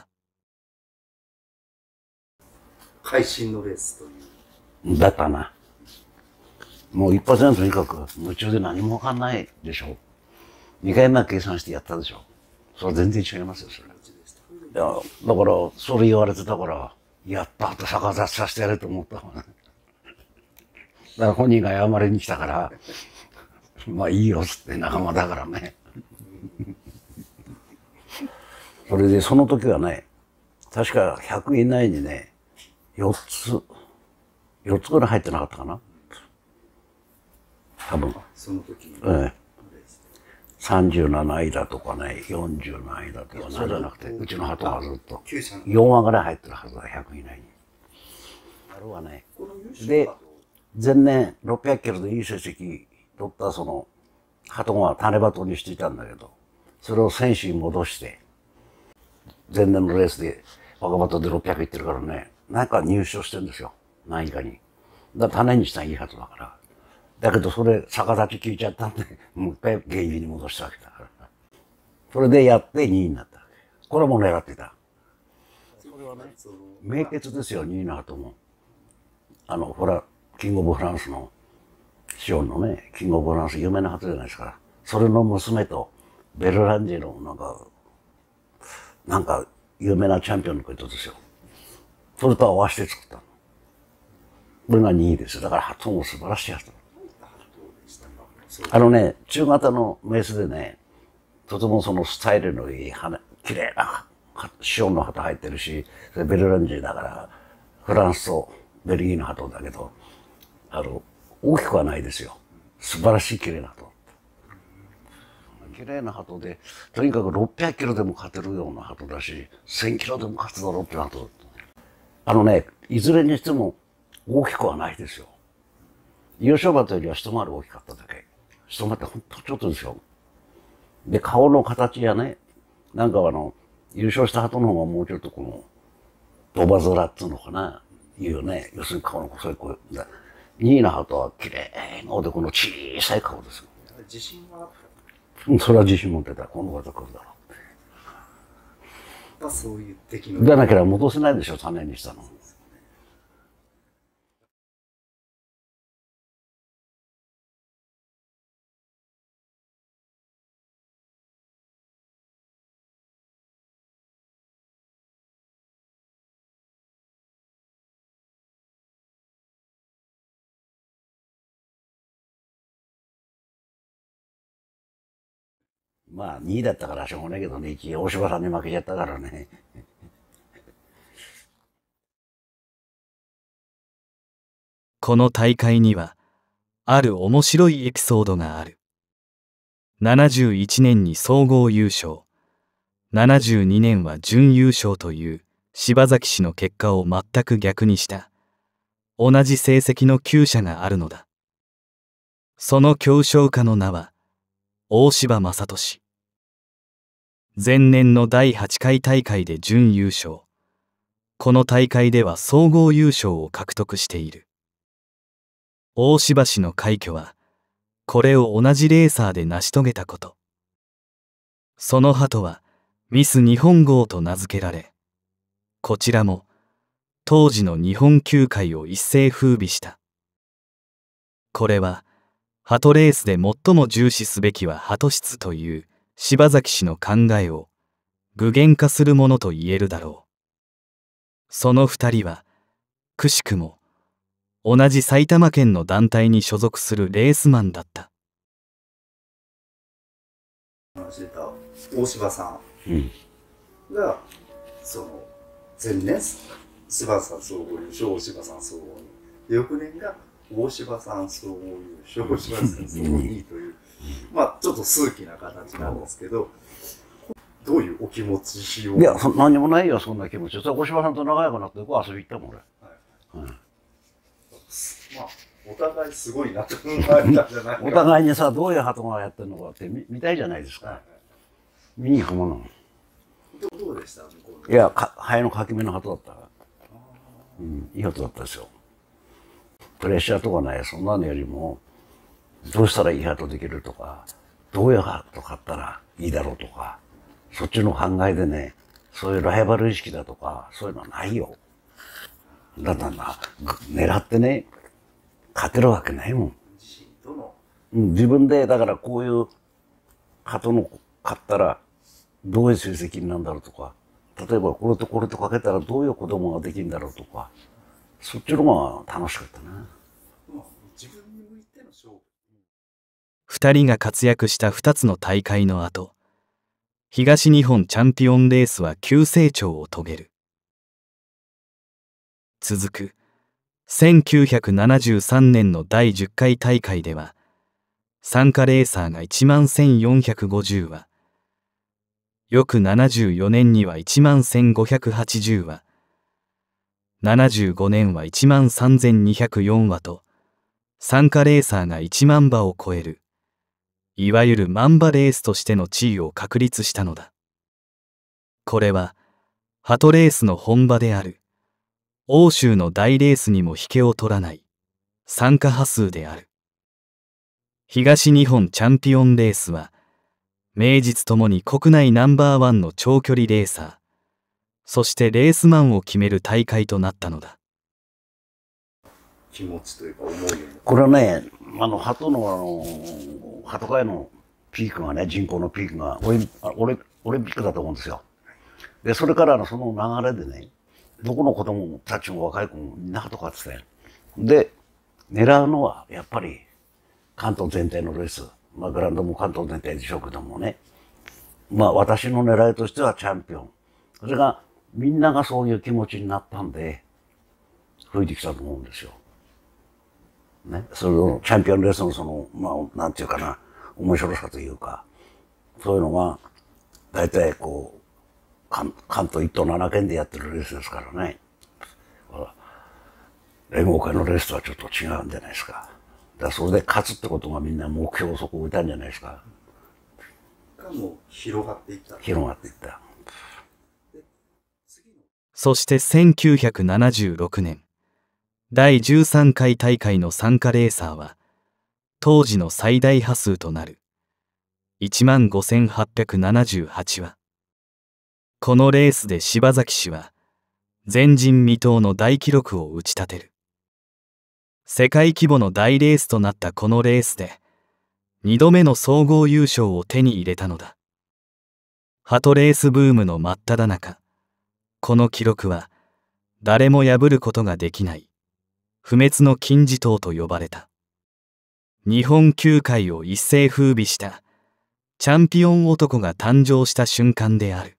会心のレースという。 だったな。もう一発目はとにかく夢中で何もわかんないでしょ。二回目は計算してやったでしょ。それは全然違いますよ、それ。いや、だから、それ言われてたから、やったって逆立ちさせてやれと思ったもんね。だから本人が謝りに来たから、まあいいよっつって仲間だからね。それでその時はね、確かひゃく以内にね、よっつ、よっつぐらい入ってなかったかな。多分。 その時に。 ええ。さんじゅうなないだとかね、よんじゅうないだとか、そうじゃなくて、うちの鳩はずっと、よんわぐらい入ってるはずだ、ひゃく以内に。あるわね。で、前年ろっぴゃくキロでいい成績取ったその、鳩が種鳩にしていたんだけど、それを選手に戻して、前年のレースで若鳩でろっぴゃくいってるからね、なんか入賞してるんですよ、何かに。だから種にしたらいい鳩だから。だけどそれ逆立ち聞いちゃったんで、もう一回現役に戻したわけだから。それでやってにいになったわけ。これも狙ってた。それはね、名傑ですよ、にいの鳩も。あの、ほら、キングオブフランスの、シオンのね、キングオブフランス有名な鳩じゃないですか。それの娘と、ベルランジェのなんか、なんか有名なチャンピオンのことですよ。それと合わせて作ったの。これがにいですよ。だから鳩も素晴らしい鳩。あのね、中型のメスでね、とてもそのスタイルのいい羽、綺麗なシオンの鳩入ってるし、それベルランジーだから、フランスとベルギーの鳩だけど、あの、大きくはないですよ。素晴らしい綺麗な鳩。綺麗な鳩で、とにかくろっぴゃくキロでも勝てるような鳩だし、せんキロでも勝つだろうって鳩。あのね、いずれにしても大きくはないですよ。優勝馬というよりは一回り大きかっただけ。一回りってほんとちょっとですよ。で、顔の形やね、なんかあの、優勝した鳩の方がもうちょっとこの、ドバ面っつうのかな、いうね、要するに顔の細い声。にいの鳩は綺麗なおでこの小さい顔ですよ。 自信はあった？ うん、それは自信持ってた。この方が来るだろう。そういう敵の。 でなければ戻せないでしょ、さんねんにしたの。まあ、にいだったからしょうがないけどね、いちい大柴さんに負けちゃったからね。 この大会には、ある面白いエピソードがある。ななじゅういちねんに総合優勝、ななじゅうにねんは準優勝という柴崎氏の結果を全く逆にした、同じ成績のきゅうしゃがあるのだ。その強勝家の名は、大柴正俊。前年のだいはちかい大会で準優勝。この大会では総合優勝を獲得している。大柴氏の快挙は、これを同じレーサーで成し遂げたこと。その鳩は、ミス日本号と名付けられ、こちらも、当時の日本球界を一世風靡した。これは、鳩レースで最も重視すべきは鳩質という柴崎氏の考えを具現化するものと言えるだろう。その二人は、くしくも、同じ埼玉県の団体に所属するレースマンだった。 話してた大柴さんが、その前年柴さん総合優勝、大柴さん総合に、翌年が大柴さん総合優勝、大柴さん総合にという、まあちょっと数奇な形なんですけど、どういうお気持ちを？ いや、何にもないよ、そんな気持ち。大柴さんと仲良くなってこう遊び行ったもん俺。はいはい、 まあお互いすごいなと考えたんじゃないか。 お互いにさ、どういう鳩がやってるのかって見、見たいじゃないですか。はい、見に行くもの。 ど, どうでした？向こういや、ハエのかき目の鳩だった。うん、いい鳩だったですよ。プレッシャーとかね、そんなのよりも、どうしたらいい鳩できるとか、どういう鳩買ったらいいだろうとか、そっちの考えでね、そういうライバル意識だとか、そういうのはないよ。だってな、狙ってね、勝てるわけないもん。うん、自分で、だからこういう鳩の買ったら、どういう成績になるんだろうとか、例えばこれとこれとかけたらどういう子供ができるんだろうとか、そっちの方が楽しかったな。 自分に向いての勝負。 二人が活躍した二つの大会の後、東日本チャンピオンレースは急成長を遂げる。続くせんきゅうひゃくななじゅうさんねんのだいじゅっかい大会では、参加レーサーがいちまんせんよんひゃくごじゅうわ、翌ななじゅうよねんにはいちまんせんごひゃくはちじゅうわ、ななじゅうごねんはいちまんさんぜんにひゃくよんわと、参加レーサーがいちまんばを超える、いわゆる万馬レースとしての地位を確立したのだ。これは、鳩レースの本場である、欧州の大レースにも引けを取らない、参加波数である。東日本チャンピオンレースは、名実ともに国内ナンバーワンの長距離レーサー、そしてレースマンを決める大会となったのだ。 気持ちというか思いを。 これはね、あの、鳩のあの、鳩飼いのピークがね、人口のピークがオリン、オリ、オリンピックだと思うんですよ。で、それからのその流れでね、どこの子供たちも若い子もみんな鳩飼ってて、で、狙うのはやっぱり関東全体のレース。まあグラウンドも関東全体でしょうけどもね。まあ私の狙いとしてはチャンピオン。 それがみんながそういう気持ちになったんで吹いてきたと思うんですよ。ね、それのチャンピオンレースのそのまあなんていうかな面白さというかそういうのは大体こう関東一都なな県でやってるレースですからね。連合会のレースとはちょっと違うんじゃないですか。だからそれで勝つってことがみんな目標をそこ置いたんじゃないですか。 がもう広がっていった。 広がっていった。 そしてせんきゅうひゃくななじゅうろくねん、だいじゅうさんかい大会の参加レーサーは、当時の最大波数となるいちまんごせんはっぴゃくななじゅうはちわ。このレースで柴崎氏は、前人未到の大記録を打ち立てる。世界規模の大レースとなったこのレースで、にどめの総合優勝を手に入れたのだ。鳩レースブームの真っ只中、この記録は誰も破ることができない不滅の金字塔と呼ばれた。日本球界を一世風靡したチャンピオン男が誕生した瞬間である。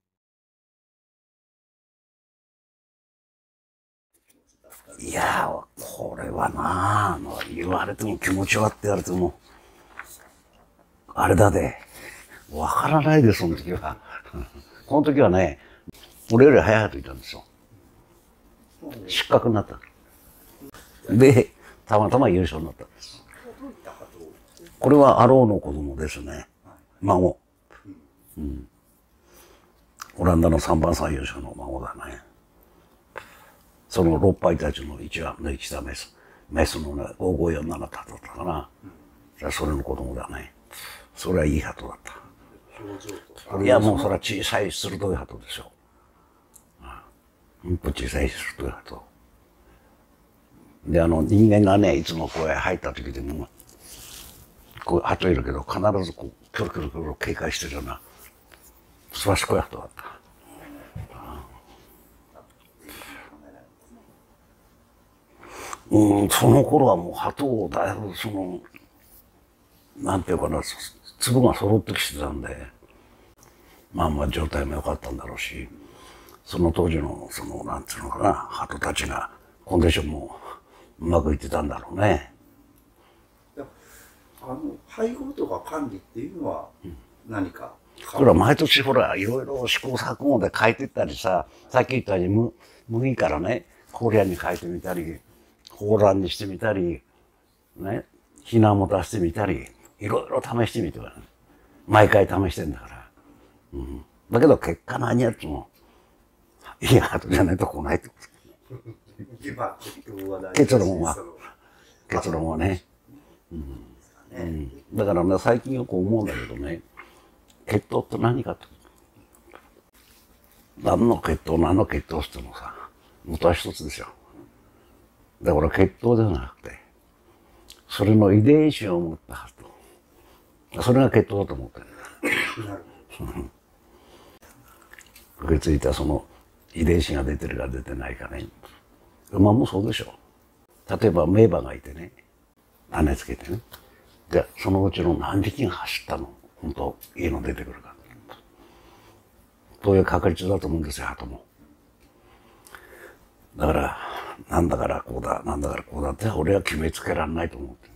いやーこれはなあ言われても気持ちはって言われてもあれだでわからないでその時はこの時はね俺より早い人いたんですよ。失格になった。でたまたま優勝になったんです。これはアローの子供ですね。孫、うん、オランダのさんばん最優勝の孫だね。そのろっぱいたちの一番の一打メスメスのねごごよんななだったかな、うん、それの子供だね。それはいい鳩だった。いやもうそれは小さい鋭い鳩ですよ。ほんと小さい鋭い鳩で、あの人間がねいつもこう入った時でもこう鳩いるけど必ずこうキョロキョロキョロ警戒してるような素晴らしく鳩だった。うん、その頃はもう鳩をだいぶそのなんていうかな粒が揃ってきてたんでまあまあ状態も良かったんだろうしその当時のそのなんていうのかな鳩たちがコンディションもうまくいってたんだろうね。 あの配合とか管理っていうのは何か、 うん、これは毎年ほらいろいろ試行錯誤で変えていったりささっき言ったように麦からねコリアに変えてみたりホーランにしてみたりねひなも出してみたりいろいろ試してみては、ね、毎回試してんだから、うん、だけど結果何やってもいい鳩じゃないと来ないってこと結論は結論はね、うんうん、だからね最近よく思うんだけどね血統って何かって何の血統何の血統ってもさ元は一つですよ。だから血統ではなくてそれの遺伝子を持った鳩それが血統だと思ってる受け継いだその遺伝子が出てるか出てないかね。馬もそうでしょ。例えば名馬がいてね種つけてねじゃあそのうちの何匹が走ったの本当いいの出てくるかそういう確率だと思うんですよ鳩も。だからなんだからこうだなんだからこうだって俺は決めつけられないと思ってる。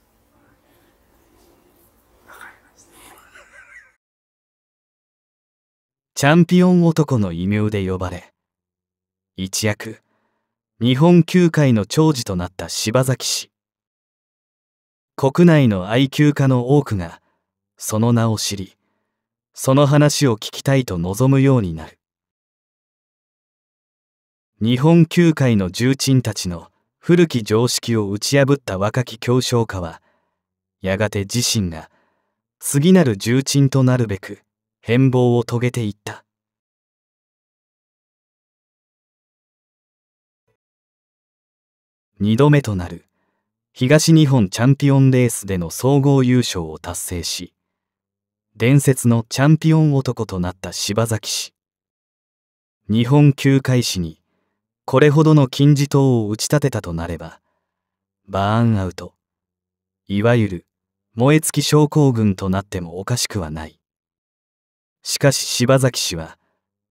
チャンピオン男の異名で呼ばれ一躍日本球界の寵児となった柴崎氏。国内の愛球家の多くがその名を知りその話を聞きたいと望むようになる。日本球界の重鎮たちの古き常識を打ち破った若き強将家はやがて自身が次なる重鎮となるべく変貌を遂げていった。にどめとなる東日本チャンピオンレースでの総合優勝を達成し伝説のチャンピオン男となった柴崎氏。日本球界史にこれほどの金字塔を打ち立てたとなればバーンアウトいわゆる燃え尽き症候群となってもおかしくはない。しかし柴崎氏は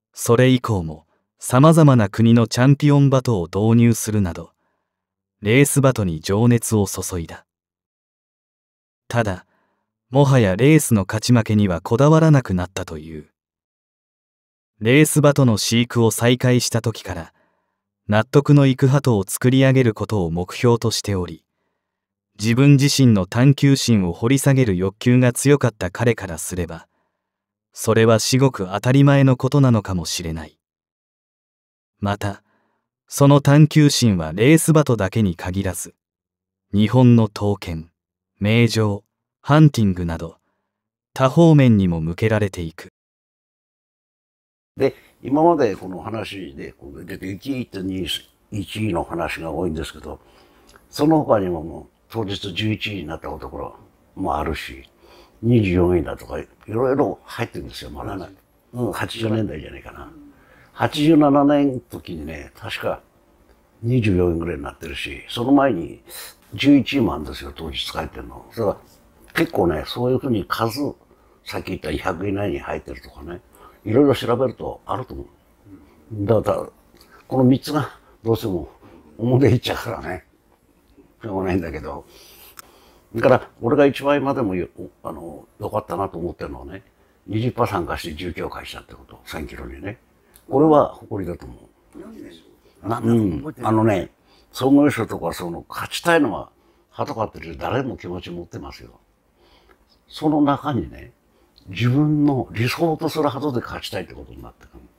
それ以降も様々な国のチャンピオン馬とを導入するなど、レース馬とに情熱を注いだ。ただ、もはやレースの勝ち負けにはこだわらなくなったという。レース馬との飼育を再開した時から、納得のいく鳩を作り上げることを目標としており、自分自身の探求心を掘り下げる欲求が強かった彼からすれば、それは至極当たり前のことなのかもしれない。また、その探求心はレース馬とだけに限らず、日本の刀剣、名城、ハンティングなど、多方面にも向けられていく。 で、今までこの話でこう出ていちいとにい、いちいの話が多いんですけど、その他にももう当日じゅういちいになったところもあるし、にじゅうよんいだとかいろいろ入ってるんですよ、まだね。うん、はちじゅうねんだいじゃないかな。はちじゅうななねんの時にね、確かにじゅうよんいぐらいになってるし、その前にじゅういちいもあるんですよ、当日書いてるの。だから結構ね、そういうふうに数、さっき言ったひゃくいないに入ってるとかね、いろいろ調べるとあると思う。だから、このみっつがどうしても表いっちゃうからね、しょうがないんだけど。だから、俺が一番今でもよ、あの、良かったなと思ってるのはね、にじゅっパーセント参加して重機を返したってこと、さんキロにね。これは誇りだと思う。 なんでしょな、うん。あのね、総合優勝とかその、勝ちたいのは、鳩飼ってる誰も気持ち持ってますよ。その中にね、自分の理想とする鳩で勝ちたいってことになってくる。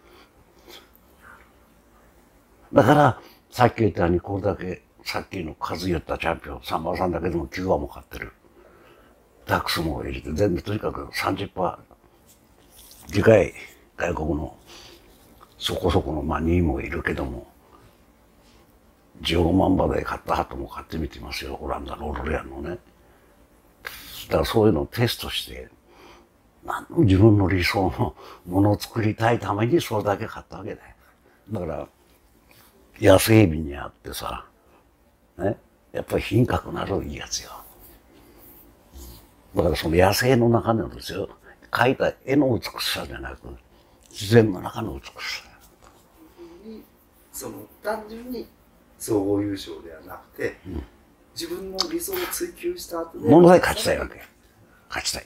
だから、さっき言ったようにこれだけ、さっきの数言ったチャンピオン、さんばんさんだけでもきゅうわも勝ってる。ダックスも入れて、全部とにかく さんじゅっパーセント。次回、外国のそこそこの、まあにいもいるけども、じゅうごまんばで買った鳩も買ってみてますよ、オランダのオルレアンのね。だからそういうのをテストして、自分の理想のものを作りたいためにそれだけ買ったわけだよ。だから、野生美にあってさ、ね、やっぱり品格のあるいいやつよ。だからその野生の中のですよ、描いた絵の美しさじゃなく、自然の中の美しさ。 その単純に総合優勝ではなくて、うん、自分の理想を追求した後でもので勝ちたいわけ。勝ちたい。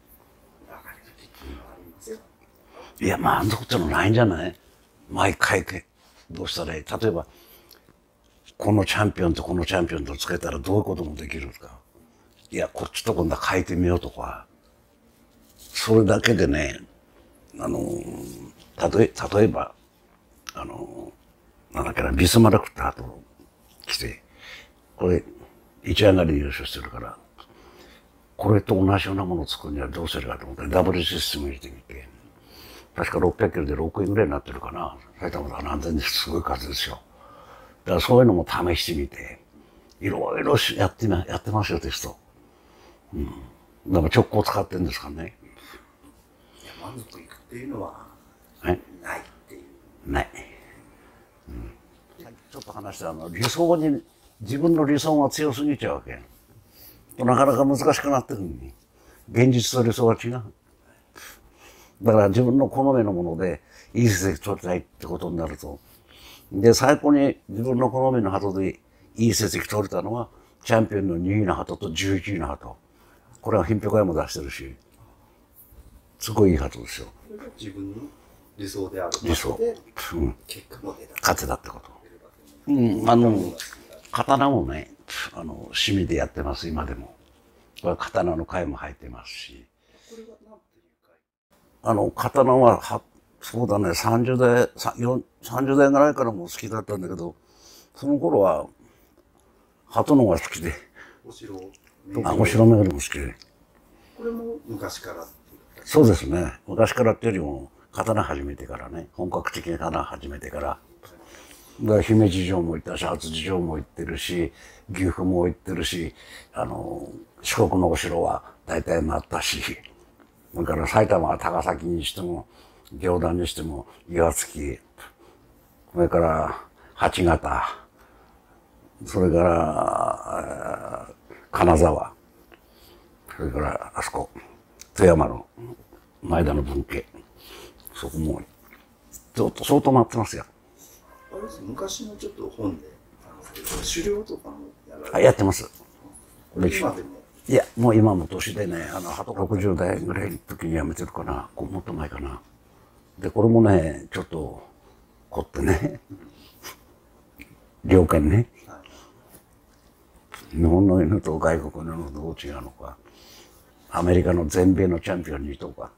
いや、満足ってのないんじゃない？毎回どうしたらいい？例えば、このチャンピオンとこのチャンピオンとつけたらどういうこともできるか。いや、こっちと今度は変えてみようとか。それだけでね、あの、たとえ、例えば、あの、なんだっけな、ビスマルクって後来て、これ、一上がりで優勝してるから、これと同じようなものを作るにはどうするかと思ってダブルシステム入れてみて、確かろっぴゃくキロでろくいぐらいになってるかな。埼玉だ何千ですごい数ですよ。だからそういうのも試してみて、いろいろやってやってますよ、テスト。うん。だから直行使ってるんですからね。 いや、満足いくっていうのは、 ないっていう。 ない。うん。ちょっと話したあの、理想に、自分の理想が強すぎちゃうわけ。なかなか難しくなってくるのに、現実と理想は違う。だから自分の好みのものでいい成績取りたいってことになると、で、最高に自分の好みの鳩でいい成績取れたのは、チャンピオンのにいの鳩とじゅういちいの鳩。これは品評会も出してるし、すごいいい鳩ですよ。 自分の理想である。 理想。うん。 結果も出た。 勝てたってこと。うん、あの、刀もね、あの、趣味でやってます、今でも。これ刀の会も入ってますし。 これは何ていう会？ あの、刀は、は、そうだね、さんじゅうだい、さんじゅうだいぐらいからも好きだったんだけど、その頃は、鳩のが好きで。 お城あ、お城巡りも好きで。 これも昔からそうですね。昔からっていうよりも、刀始めてからね、本格的に刀始めてから。だから姫路城も行ったし、初路城も行ってるし、岐阜も行ってるし、あの、四国のお城は大体回ったし、それから埼玉は高崎にしても、行田にしても、岩槻、それから八形、それから、金沢、それからあそこ、富山の前田の分家、そこもずっと相当待ってますよ。 あれです、昔のちょっと本で、あの狩猟とかもやられて、 あ、やってます。 今でも。 いや、もう今も年でね、あの、ろくじゅう代ぐらいの時に辞めてるかな。もっと前かな。で、これもね、ちょっと凝ってね、猟犬ね。日本の犬と外国の犬どう違うのか。アメリカの全米のチャンピオンにとか。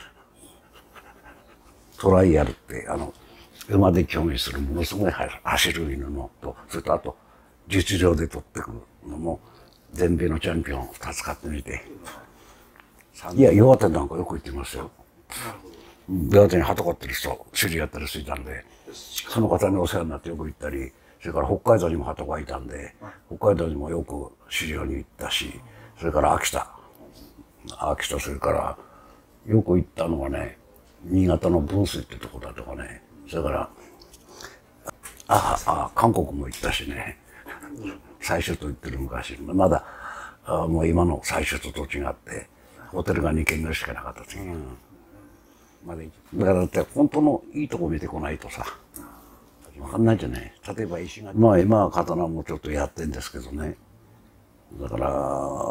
トライアルって、あの、馬で競技するものすごい走る犬のと、それとあと、実情で取ってくるのも、全米のチャンピオンふたつ買ってみて。いや、岩手なんかよく行ってますよ。岩手に鳩飼ってる人、知り合ったりしてたんで、その方にお世話になってよく行ったり、それから北海道にも鳩がいたんで、北海道にもよく狩猟に行ったし、それから秋田。秋田、それから、よく行ったのはね、新潟の分水ってとこだとかね、それから、ああ、韓国も行ったしね、最初と言ってる昔、まだ、あもう今の最初と違って、ホテルがにけんぐらいしかなかった時、うん、まだだからだって本当のいいとこ見てこないとさ、わかんないじゃない。例えば石垣、まあ今は刀もちょっとやってんですけどね。だから、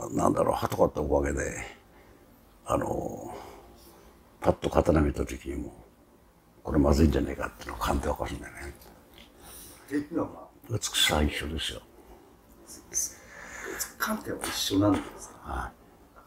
なんだろう、鳩飼ったおかげで、あの、パッと刀見た時にも、これまずいんじゃねえかっていうのを勘でわかるんだよね。美しさは一緒ですよ。 観点は一緒なんですか。 はい。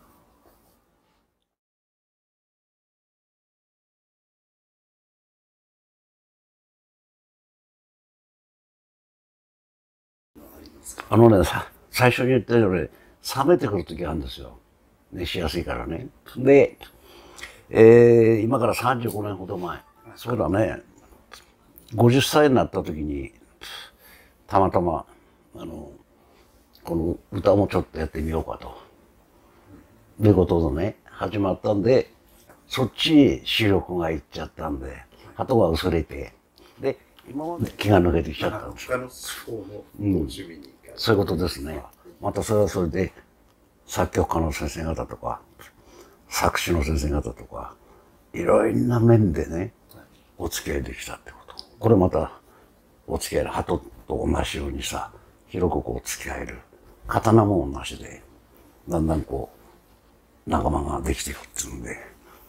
あのね、さ最初に言ったように、冷めてくる時があるんですよ。熱しやすいからね。で、えー、今からさんじゅうごねんほど前、そうだね、ごじゅっさいになった時に、たまたま、あの、この歌もちょっとやってみようかと。いうことでね、始まったんで、そっちに視力がいっちゃったんで、鳩が薄れて、で、今まで気が抜けてきちゃったんですよ。 他の方の趣味に、 うん、そういうことですね。またそれはそれで、作曲家の先生方とか、作詞の先生方とか、いろんな面でね、お付き合いできたってこと。これまた、お付き合いの鳩と同じようにさ、広くこう付き合える。刀も同じで、だんだんこう、仲間ができていくっていうんで。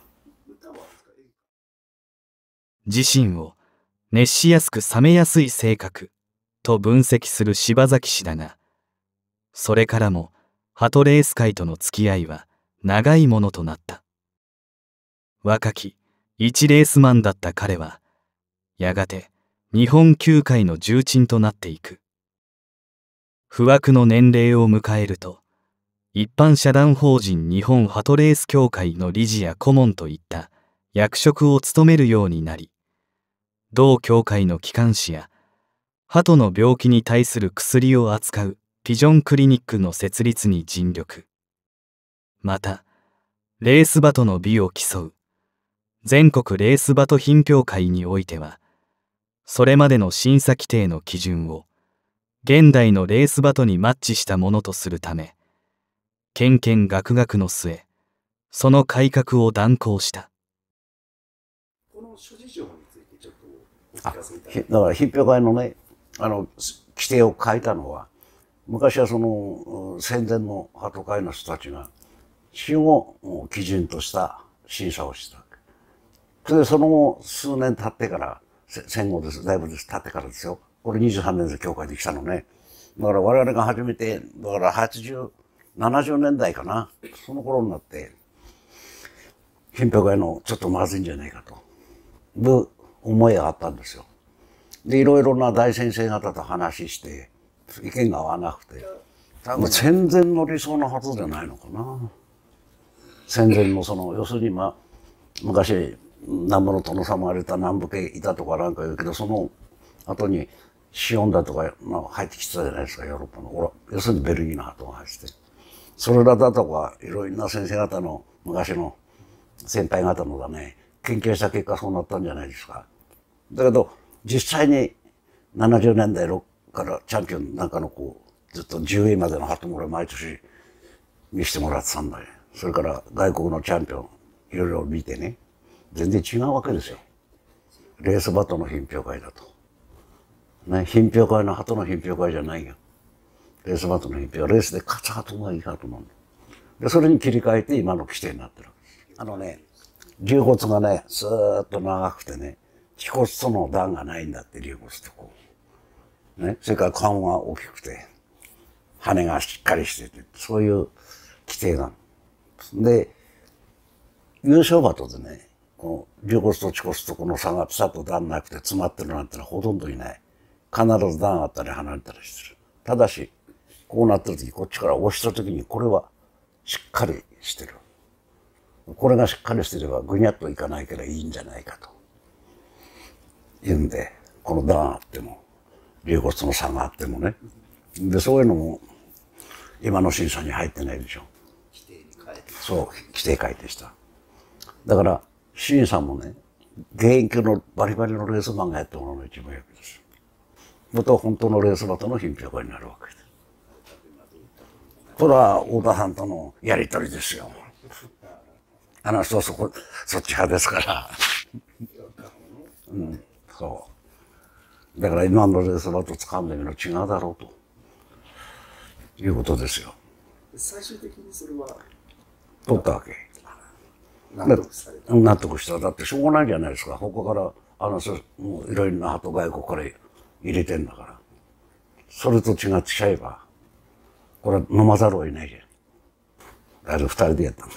自身を熱しやすく冷めやすい性格と分析する柴崎氏だが、それからも鳩レース界との付き合いは長いものとなった。若き一レースマンだった彼は、やがて日本球界の重鎮となっていく。不惑の年齢を迎えると、一般社団法人日本鳩レース協会の理事や顧問といった役職を務めるようになり、同協会の機関誌や鳩の病気に対する薬を扱うピジョンクリニックの設立に尽力。また、レース鳩の美を競う全国レース鳩品評会においては、それまでの審査規定の基準を現代のレース鳩にマッチしたものとするため、けんけんがくがくの末、その改革を断行した。 この諸事情についてちょっとお聞かせいただきます。 だから品評会のね、あの規定を変えたのは、昔はその戦前の鳩会の人たちが死を基準とした審査をした。それでその後数年経ってから、戦後です、だいぶです、経ってからですよ。これにじゅうさんねんで協会できたのね。だから我々が初めて、だからはちじゅう、ななじゅうねんだいかな。その頃になって、品評会のちょっとまずいんじゃないかと。いう思いがあったんですよ。で、いろいろな大先生方と話して、意見が合わなくて、多分戦前の理想のはずじゃないのかな。戦前のその、要するにまあ、昔、南部の殿様がれた南部系いたとかなんか言うけど、その後にシオンだとか入ってきてたじゃないですか、ヨーロッパの。要するにベルギーの鳩が入ってて。それらだとか、いろいろな先生方の昔の先輩方のだね、研究した結果そうなったんじゃないですか。だけど、実際にななじゅうねんだいからチャンピオンなんかのこう、ずっとじゅういまでの鳩も俺毎年見せてもらってたんだよ。それから外国のチャンピオン、いろいろ見てね。全然違うわけですよ。 レースバトの品評会だと。ね、品評会の鳩の品評会じゃないよ。レースバトの品評会、レースで勝つ鳩がいい鳩なんだ。で、それに切り替えて今の規定になってる。あのね、龍骨がね、スーッと長くてね、気骨との段がないんだって、龍骨ってこう。ね、それから顔が大きくて、羽がしっかりしてて、そういう規定なの。で、優勝鳩でね、この龍骨と恥骨とこの差がピタッと段なくて詰まってるなんてのはほとんどいない。必ず段あったり離れたりしてる。ただし、こうなってる時、こっちから押した時にこれはしっかりしてる。これがしっかりしてればぐにゃっといかないからいいんじゃないかと。言うんで、この段あっても、龍骨の差があってもね。で、そういうのも今の審査に入ってないでしょ。 規定に変えて。 そう、規定改定した。だから、審査もね、現役のバリバリのレースマンがやってもらうのが一番役です。また本当のレースバトの品評会になるわけです。これは太田さんとのやりとりですよ。あの人はそこ、そっち派ですから。うん、そう。だから今のレースバト掴んでみるの違うだろうと。いうことですよ。 最終的にそれは取ったわけ。 納得された。 納得した。だってしょうがないじゃないですか。他からあの人もういろいろな鳩外国から入れてんだから。それと違っちゃえばこれは飲まざるを得ないじゃん。だから二人でやったんだ。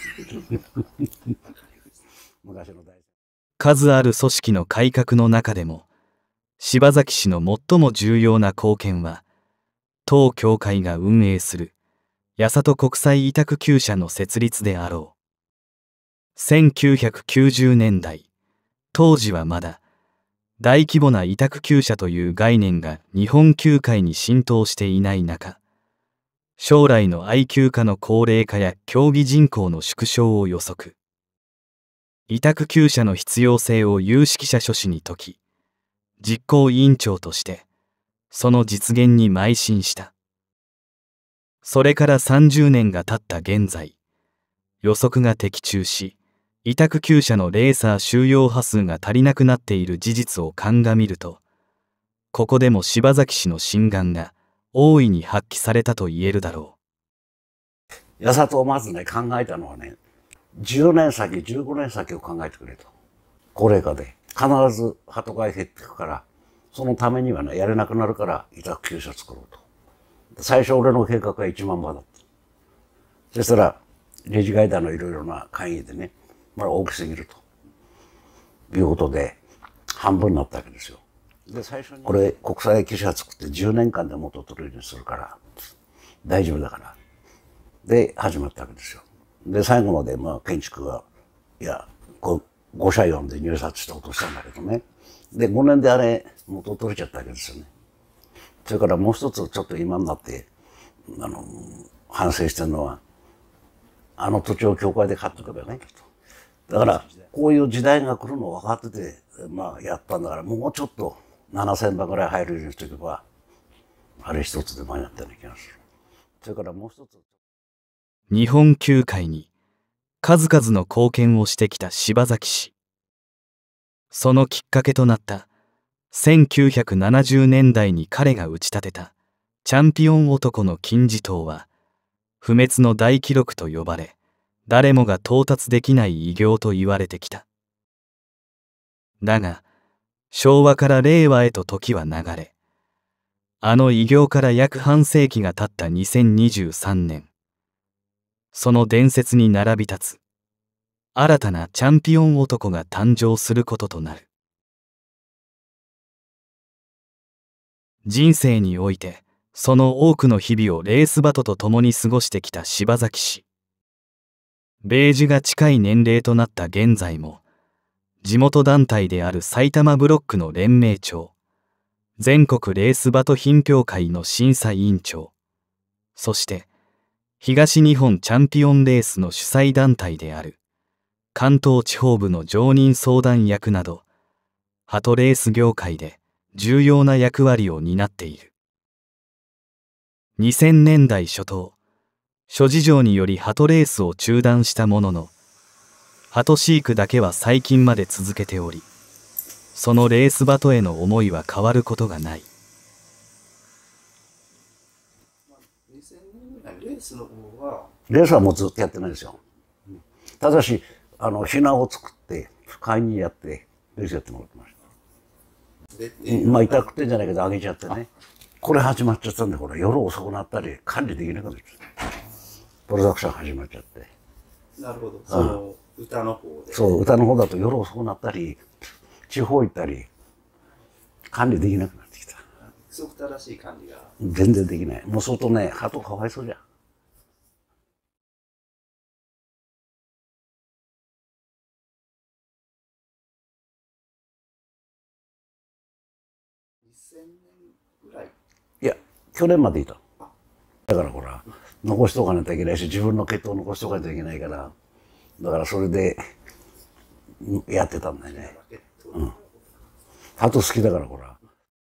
昔の大数ある組織の改革の中でも柴崎氏の最も重要な貢献は当協会が運営する八里国際委託厩舎の設立であろう。せんきゅうひゃくきゅうじゅうねんだい、当時はまだ大規模な委託厩舎という概念が日本球界に浸透していない中、将来の愛球化の高齢化や競技人口の縮小を予測。委託厩舎の必要性を有識者諸氏に説き、実行委員長としてその実現に邁進した。それからさんじゅうねんが経った現在、予測が的中し、委託厩舎のレーサー収容波数が足りなくなっている事実を鑑みると、ここでも柴崎氏の心眼が大いに発揮されたと言えるだろう。八里をまずね、考えたのはね、じゅうねんさき、じゅうごねんさきを考えてくれと。高齢化で。必ず鳩が減っていくから、そのためにはね、やれなくなるから委託厩舎作ろうと。最初俺の計画はいちまんばだった。そしたら、理事会だのいろいろな会議でね、まだ大きすぎるということで半分になったわけですよ。で最初にこれ国際厩舎作ってじゅうねんかんで元を取るようにするから大丈夫だからで始まったわけですよ。で最後までまあ建築はいやご社よんで入札して落としたんだけどね。でごねんであれ元を取れちゃったわけですよね。それからもう一つちょっと今になってあの反省してるのはあの土地を協会で買っとけばねと。だからこういう時代が来るの分かっててまあやったんだからもうちょっとななせんばぐらい入るようにしておけばあれ一つで間に合ったような気がする。それからもう一つ日本球界に数々の貢献をしてきた柴崎氏。そのきっかけとなったせんきゅうひゃくななじゅうねんだいに彼が打ち立てたチャンピオン男の金字塔は不滅の大記録と呼ばれ誰もが到達できない偉業と言われてきた。だが昭和から令和へと時は流れ、あの偉業から約半世紀が経ったにせんにじゅうさんねん、その伝説に並び立つ新たなチャンピオン男が誕生することとなる。人生においてその多くの日々をレースバトと共に過ごしてきた柴崎氏。米寿が近い年齢となった現在も地元団体である埼玉ブロックの連盟長、全国レースバト品評会の審査委員長、そして東日本チャンピオンレースの主催団体である関東地方部の常任相談役など鳩レース業界で重要な役割を担っている。にせんねんだい初頭、諸事情により鳩レースを中断したものの、鳩飼育だけは最近まで続けており、 そのレースバトへの思いは変わることがない。 にせんねんぐらいレースの方はレースはもうずっとやってないですよ。ただし、あの、ひなを作って、買いにやって、レースやってもらってました。まあ、痛くてじゃないけど、あげちゃってね。これ始まっちゃったんで、ほら、夜遅くなったり、管理できなくなっちゃった。プロダクション始まっちゃって。 なるほど。その、歌の方で。 そう、歌の方だと夜遅くなったり、地方行ったり、管理できなくなってきた。 規則正しい管理が。 全然できない。もう相当ね、鳩かわいそうじゃん。 にせんねんぐらい。 いや、去年までいた。だからほら、残しとかないといけないし、自分の血統を残しとかないといけないから、だからそれで、やってたんだよね。うん。鳩好きだからほら。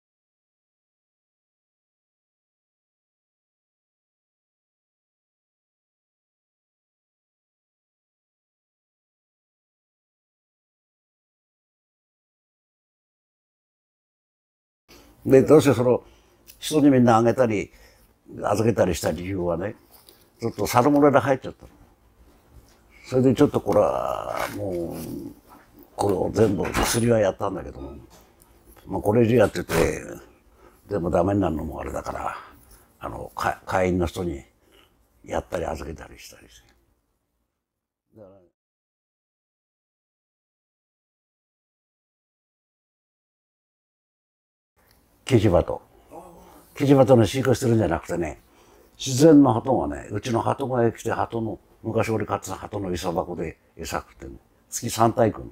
で、どうしてその、人にみんなあげたり、預けたりした理由はね、ちょっとサルモネラ入っちゃったの。それでちょっとこれは、もう、これを全部薬はやったんだけども、まあこれ以上やってて、でもダメになるのもあれだから、あの、会員の人にやったり預けたりしたりして。だからキジバト。キジバトの飼育してるんじゃなくてね、自然の鳩がね、うちの鳩小屋へ来て鳩の、昔俺飼ってた鳩の磯箱で餌食ってね、月さん体くん。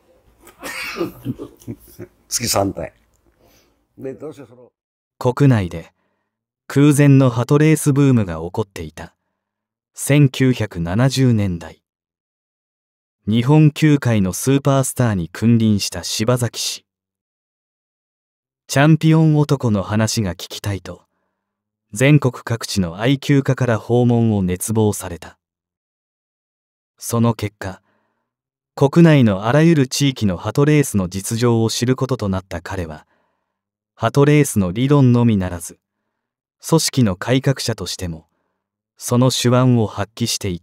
月さん体。で、どうしてその。 国内で空前の鳩レースブームが起こっていたせんきゅうひゃくななじゅうねんだい。日本球界のスーパースターに君臨した柴崎氏。チャンピオン男の話が聞きたいと、全国各地の愛弓家から訪問を熱望された。その結果、国内のあらゆる地域の鳩レースの実情を知ることとなった彼は、鳩レースの理論のみならず、組織の改革者としても、その手腕を発揮していった。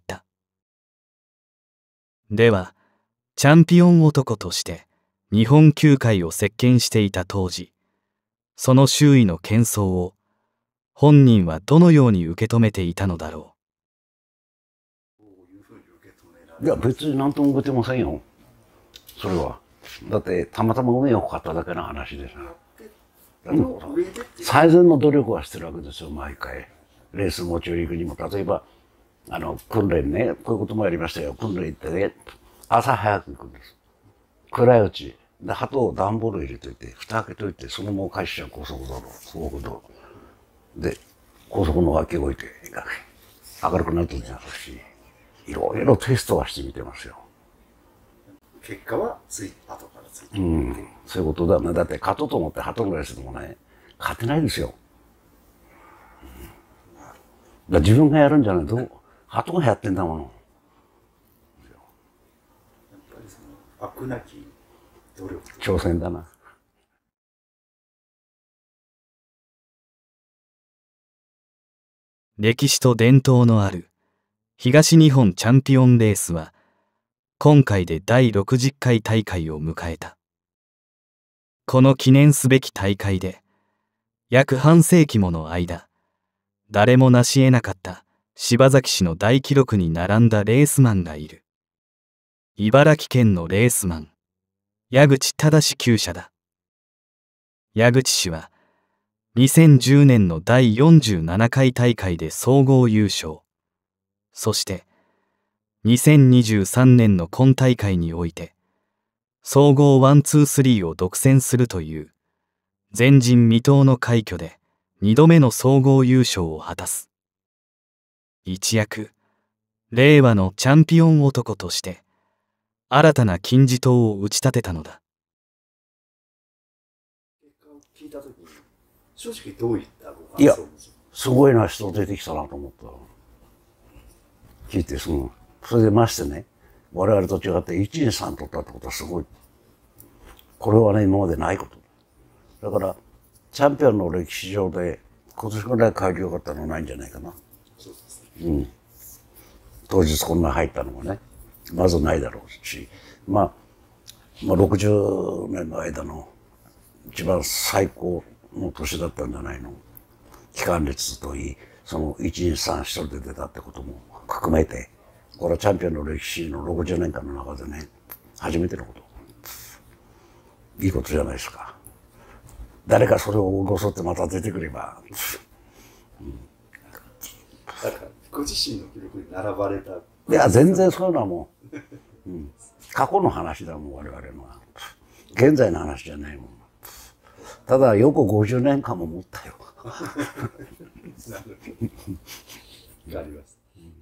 では、チャンピオン男として日本球界を席巻していた当時、その周囲の喧騒を本人はどのように受け止めていたのだろいや、別に何とも受けてませんよ。それは。だって、たまたま運よく買っただけの話でさ。最善の努力はしてるわけですよ、毎回。レース持ち寄り行くにも。例えば、あの、訓練ね、こういうこともやりましたよ。訓練行ってね、朝早く行くんです。暗いうち。で、鳩を段ボール入れといて、蓋開けといて、そのまま返しちゃう高速道路、高速道路。で、高速の脇を置いて、明るくなるときになるし、いろいろテストはしてみてますよ。 結果はつい、後からついて。 うん、そういうことだね。だって、勝とうと思って鳩のレースでもね、勝てないですよ。うん、だから自分がやるんじゃないと、鳩がやってんだもの。やっぱりその、飽くなき努力。 挑戦だな。 歴史と伝統のある東日本チャンピオンレースは、今回でだいろくじゅっかい大会を迎えた。この記念すべき大会で、約半世紀もの間、誰も成し得なかった柴崎氏の大記録に並んだレースマンがいる。茨城県のレースマン、矢口忠厩舎だ。矢口氏は、にせんじゅうねんのだいよんじゅうななかい大会で総合優勝。そして、にせんにじゅうさんねんの今大会において、総合ワンツースリーを独占するという、前人未到の快挙でにどめの総合優勝を果たす。一躍、令和のチャンピオン男として、新たな金字塔を打ち立てたのだ。 結果を聞いたときに、正直どういったご感想いやでしょう？ すごいな人出てきたなと思った。聞いて、その、それでましてね、我々と違っていちいさん取ったってことはすごい。 これはね、今までないこと。だから、チャンピオンの歴史上で、今年ぐらい帰りよかったのないんじゃないかな。 そうですね。 うん。当日こんな入ったのもね、まずないだろうし、まあ、まあ、ろくじゅうねんの間の一番最高の年だったんじゃないの。期間率といい、そのいち、に、さん一人で出たってことも含めて、これはチャンピオンの歴史のろくじゅうねんかんの中でね、初めてのこと。いいことじゃないですか。誰かそれをごそってまた出てくれば。 うん、だからご自身の記録に並ばれた。 いや、全然そういうのはもう、うん、過去の話だもん、我々のは。現在の話じゃないもん。ただ、よくごじゅうねんかんも持ったよ。 わかります。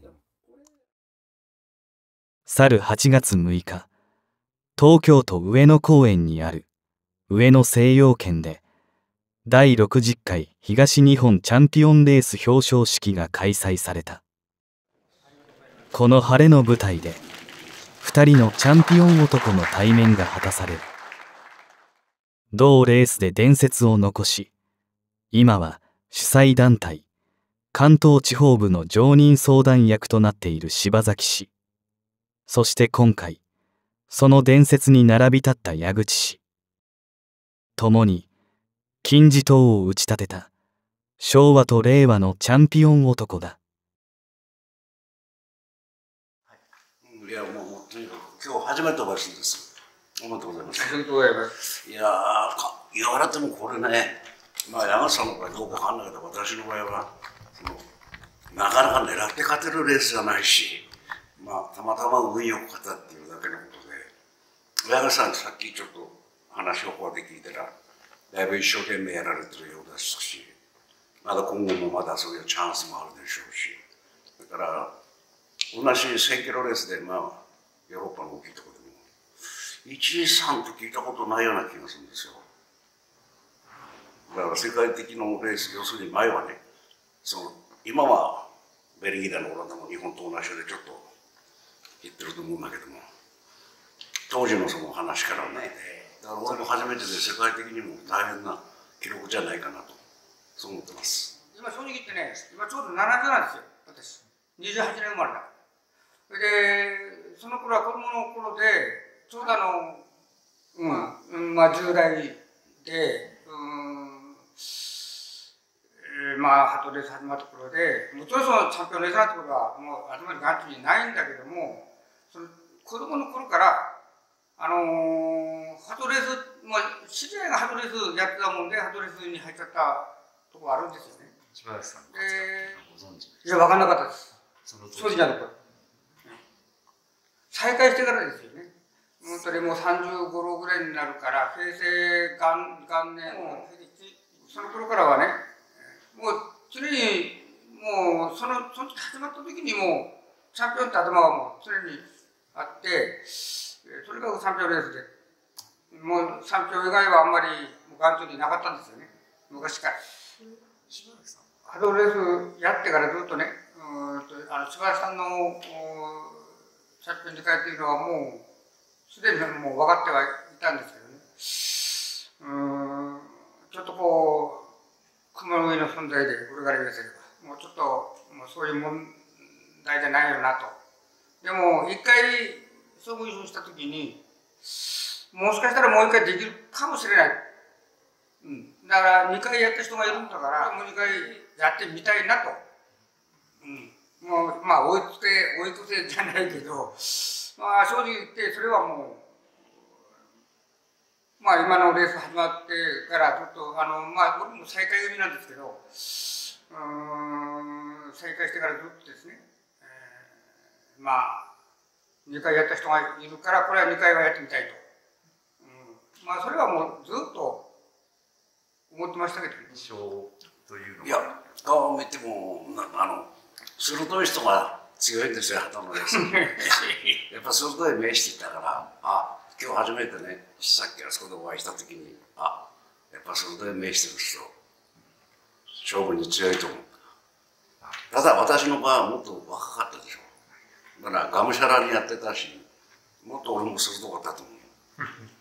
去るはちがつむいか、東京都上野公園にある上野西洋軒でだいろくじゅっかい東日本チャンピオンレース表彰式が開催された。この晴れの舞台でふたりのチャンピオン男の対面が果たされる。同レースで伝説を残し、今は主催団体関東地方部の常任相談役となっている柴崎氏、そして今回その伝説に並び立った矢口氏、共に金字塔を打ち立てた昭和と令和のチャンピオン男だ。 いや、もう、もうとにかく今日初めてお会いするんです。おめでとうございます。 ありがとうございます。 いやー、言われてもこれね、まあ山口さんの場合どうかわかんないけど、私の場合はそのなかなか狙って勝てるレースじゃないし、まあたまたま運よく勝ったっていうだけのことで、山口さんさっきちょっと話をこうやって聞いたら、だいぶ一生懸命やられてるようですし、まだ今後もまだそういうチャンスもあるでしょうし、だから同じせんキロレースで、まあヨーロッパの大きいところでもいち、に、さんと聞いたことないような気がするんですよ。だから世界的なレース、要するに前はね、その今はベルギーだのオランダも日本と同じでちょっと言ってると思うんだけども、当時のその話からね、だから俺も初めてで世界的にも大変な記録じゃないかなと、そう思ってます。 今正直言ってね、今ちょうどななじゅうなんですよ、私。にじゅうはちねん生まれだ。それで、その頃は子供の頃で、ちょうどあの、うん、まあじゅう代で、うんえー、まあハトレース始まった頃で、もちろんそのチャンピオンレーサーってことはもう頭にガンチにないんだけども、その子供の頃からあのー、ハトレース、まあ知り合いがハトレースやってたもんでハトレースに入っちゃったとこあるんですよね。 柴崎さんで、いや分かんなかったです。正直なところ。再開してからですよね。本当にもうさんじゅうごろぐらいになるから、平成元元年、その頃からはね、もう常にもうそのその時始まった時にもうチャンピオンって頭はもう常にあって、とにかくチャンピオンレースで、もうチャンピオン以外はあんまり眼中になかったんですよね、昔から。ハトレースやってからずっとね、うんとあの柴田さんのチャンピオンに変えているのはもうすでにもう分かってはいたんですけどね、うん、ちょっとこう雲の上の存在でこれから言わせればもうちょっともうそういう問題じゃないよなと。でも一回総合優勝した時にもしかしたらもう一回できるかもしれない、うん、だからにかいやった人がいるんだからもうにかいやってみたいなと、うん、もうまあ追いつけ追い越せじゃないけど、まあ正直言ってそれはもうまあ今のレース始まってからちょっとあのまあ僕も再開組なんですけど、うーん再開してからずっとですね、えー、まあにかいやった人がいるからこれはにかいはやってみたいと、うん、まあそれはもうずっと思ってましたけどね。 印象というのは、 いや、顔を見てもあの鋭い人が強いんですよ、旗のレースやっぱ鋭い目していたから、あ、今日初めてね、さっきあそこでお会いした時に、あ、やっぱ鋭い目してる人、勝負に強いと思う。ただ私の場合はもっと若かったでしょ。だからがむしゃらにやってたし、もっと俺も鋭かったと思う。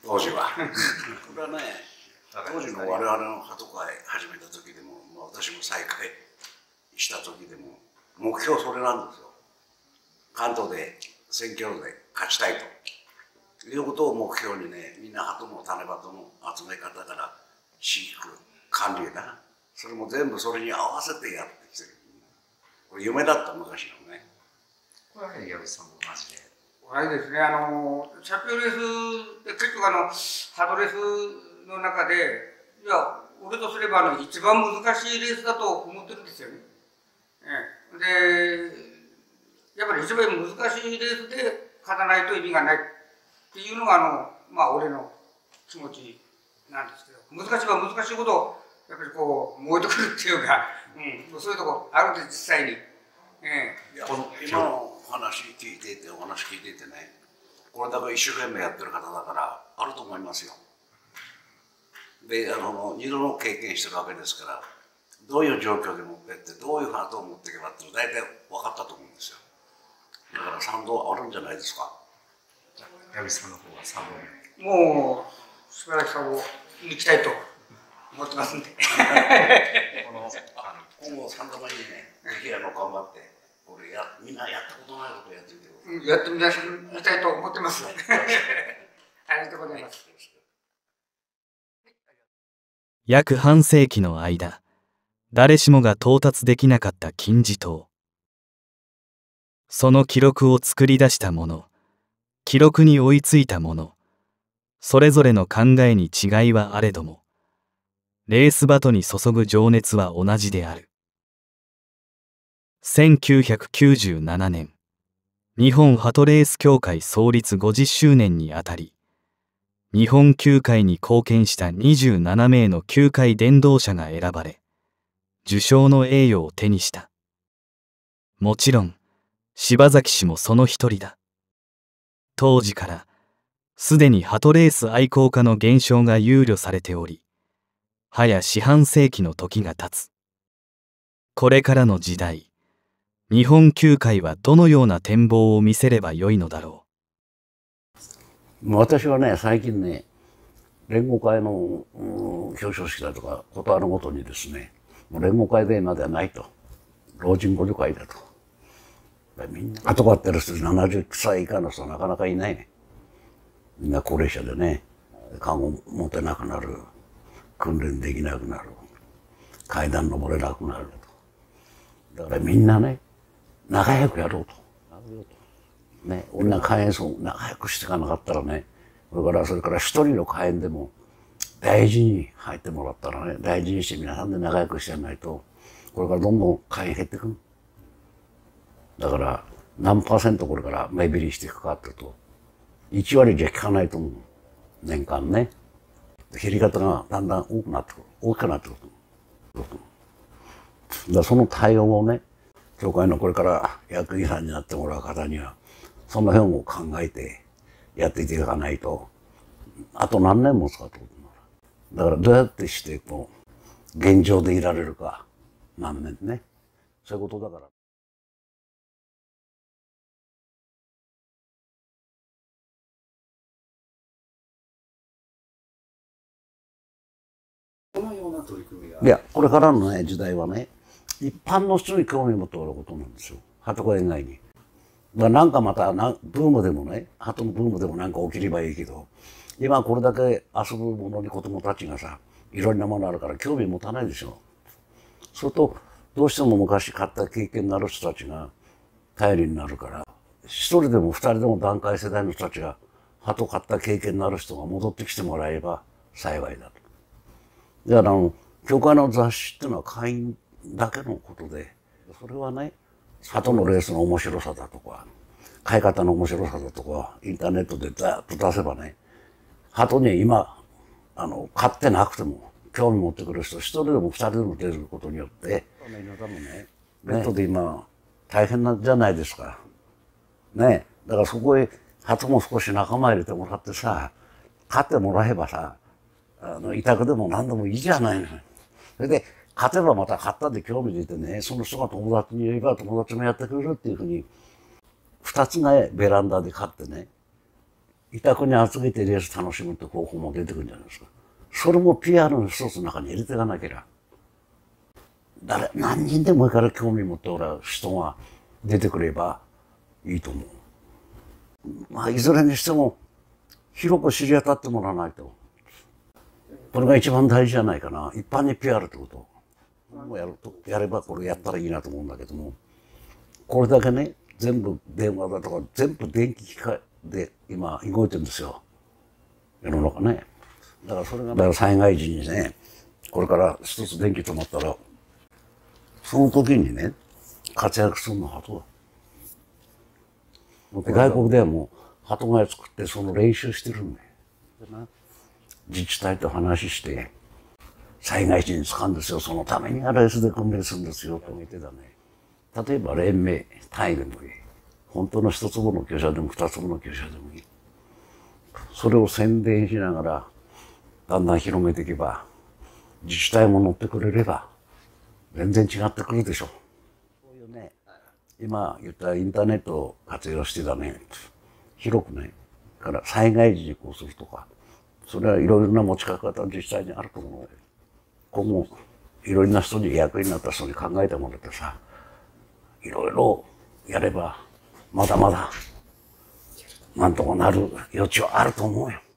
当時は。これはね、当時の我々の鳩会始めた時でも、まあ、私も再開した時でも、目標はそれなんですよ。関東で選挙で勝ちたいということを目標にね、みんな鳩の種鳩の集め方から飼育、管理だ。それも全部それに合わせてやってきてる。これ夢だった昔のね。 これはね、矢部さんも同じで。 あれですね、あの、チャンピオンレースで結局あの、ハードレースの中で、いや、俺とすればあの、一番難しいレースだと思ってるんですよね。ええ、で、やっぱり一番難しいレースで勝たないと意味がないっていうのが、あの、まあ、俺の気持ちなんですけど、難しいは難しいほど、やっぱりこう、燃えてくるっていうか、うん、そういうとこあるんです、実際に。ええ、 この今のお話聞いていて、お話聞いていてね、これだけ一生懸命やってる方だから、あると思いますよ。で、あの、二度の経験してるわけですから、どういう状況で持ってって、どういうハートを持っていけばっていうの大体分かったと思うんですよ。だから賛同あるんじゃないですか。 矢部さんの方は賛同。 もう、素晴らしさを抜きたいと思ってますんで。 この、あの、今後三度目にね、ぜひあの、頑張って、これや、みんなやったことないことやってみてください。 やってみたい、みたいと思ってます。ありがとうございます。 約半世紀の間、誰しもが到達できなかった金字塔。その記録を作り出した者、記録に追いついた者、それぞれの考えに違いはあれども、レースバトに注ぐ情熱は同じである。せんきゅうひゃくきゅうじゅうななねん、日本鳩レース協会創立ごじゅっしゅうねんにあたり、日本球界に貢献したにじゅうななめいの球界伝道者が選ばれ、受賞の栄誉を手にした。もちろん、柴崎氏もその一人だ。当時から、すでに鳩レース愛好家の減少が憂慮されており、早四半世紀の時が経つ。これからの時代、日本球界はどのような展望を見せればよいのだろう。私はね、最近ね、連合会の、うん、表彰式だとか、ことあるごとにですね、もう連合会でまではないと。老人互助会だと。みんな、後がってる人、ななじゅっさい以下の人はなかなかいない。みんな高齢者でね、看護持てなくなる、訓練できなくなる、階段登れなくなると。だからみんなね、仲良くやろうと。ね、俺が会員層仲良くしていかなかったらね、それから、それから一人の会員でも大事に入ってもらったらね、大事にして皆さんで仲良くしてやらないと、これからどんどん会員減っていく。だから、何パーセントこれから目減りしていくかっていうと、いちわりじゃ効かないと思う。年間ね。減り方がだんだん多くなってくる。大きくなってくる。だからその対応をね、協会のこれから役員さんになってもらう方には、その辺を考えてやっていかないと、あと何年も使ってことだからどうやってしてこう現状でいられるか、何年ね。そういうことだから。 このような取り組みが。 いや、これからのね、時代はね、一般の人に興味を持っておることなんですよ。鳩小屋以外に。まあ、なんかまたな、ブームでもね、鳩のブームでもなんか起きればいいけど、今これだけ遊ぶものに子供たちがさ、いろんなものあるから興味持たないでしょ。それと、どうしても昔買った経験のある人たちが頼りになるから、一人でも二人でも団塊世代の人たちが鳩買った経験のある人が戻ってきてもらえれば幸いだと。だからあの、協会の雑誌っていうのは会員だけのことで、それはね、鳩のレースの面白さだとか、飼い方の面白さだとか、インターネットでざっと出せばね、鳩に今、あの、飼ってなくても、興味持ってくる人、一人でも二人でも出ることによって、ネットで今、大変なんじゃないですか。ね。だからそこへ、鳩も少し仲間入れてもらってさ、飼ってもらえばさ、あの、委託でも何でもいいじゃないの。それで、勝てばまた勝ったで興味出てね、その人が友達に言えば友達もやってくれるっていうふうに、二つね、ベランダで飼ってね、 委託に預けてレース楽しむって方法も出てくるんじゃないですか。それも ピーアール の一つの中に入れていかなければ。誰、何人でもいいから興味持っておら人が出てくればいいと思う。まあ、いずれにしても、広く知り当たってもらわないと。これが一番大事じゃないかな。一般に ピーアール ってことをやると、やればこれやったらいいなと思うんだけども、これだけね、全部電話だとか、全部電気機械で今動いてるんですよ。世の中ね。だからそれが、だから災害時にね、これから一つ電気止まったら、その時にね、活躍するのは鳩だ。外国ではもう鳩小屋作ってその練習してるんだよ。自治体と話して、災害時に使うんですよ。そのためにはレースで訓練するんですよ。と言ってたね。例えば連盟単位でもいい。本当の一坪の厩舎でも二坪の厩舎でもいい。それを宣伝しながら、だんだん広めていけば、自治体も乗ってくれれば、全然違ってくるでしょ。そういうね、今言ったインターネットを活用してたね、広くね、から災害時にこうするとか、それはいろいろな持ち方が自治体にあると思う。今後、いろいろな人に役になった人に考えてもらってさ、いろいろやれば、まだまだ、なんとかなる余地はあると思うよ。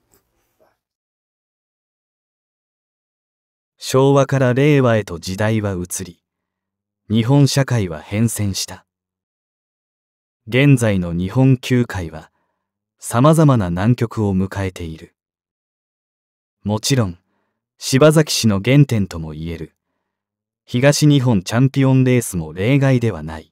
昭和から令和へと時代は移り、日本社会は変遷した。現在の日本球界は、様々な難局を迎えている。もちろん、柴崎氏の原点とも言える、東日本チャンピオンレースも例外ではない。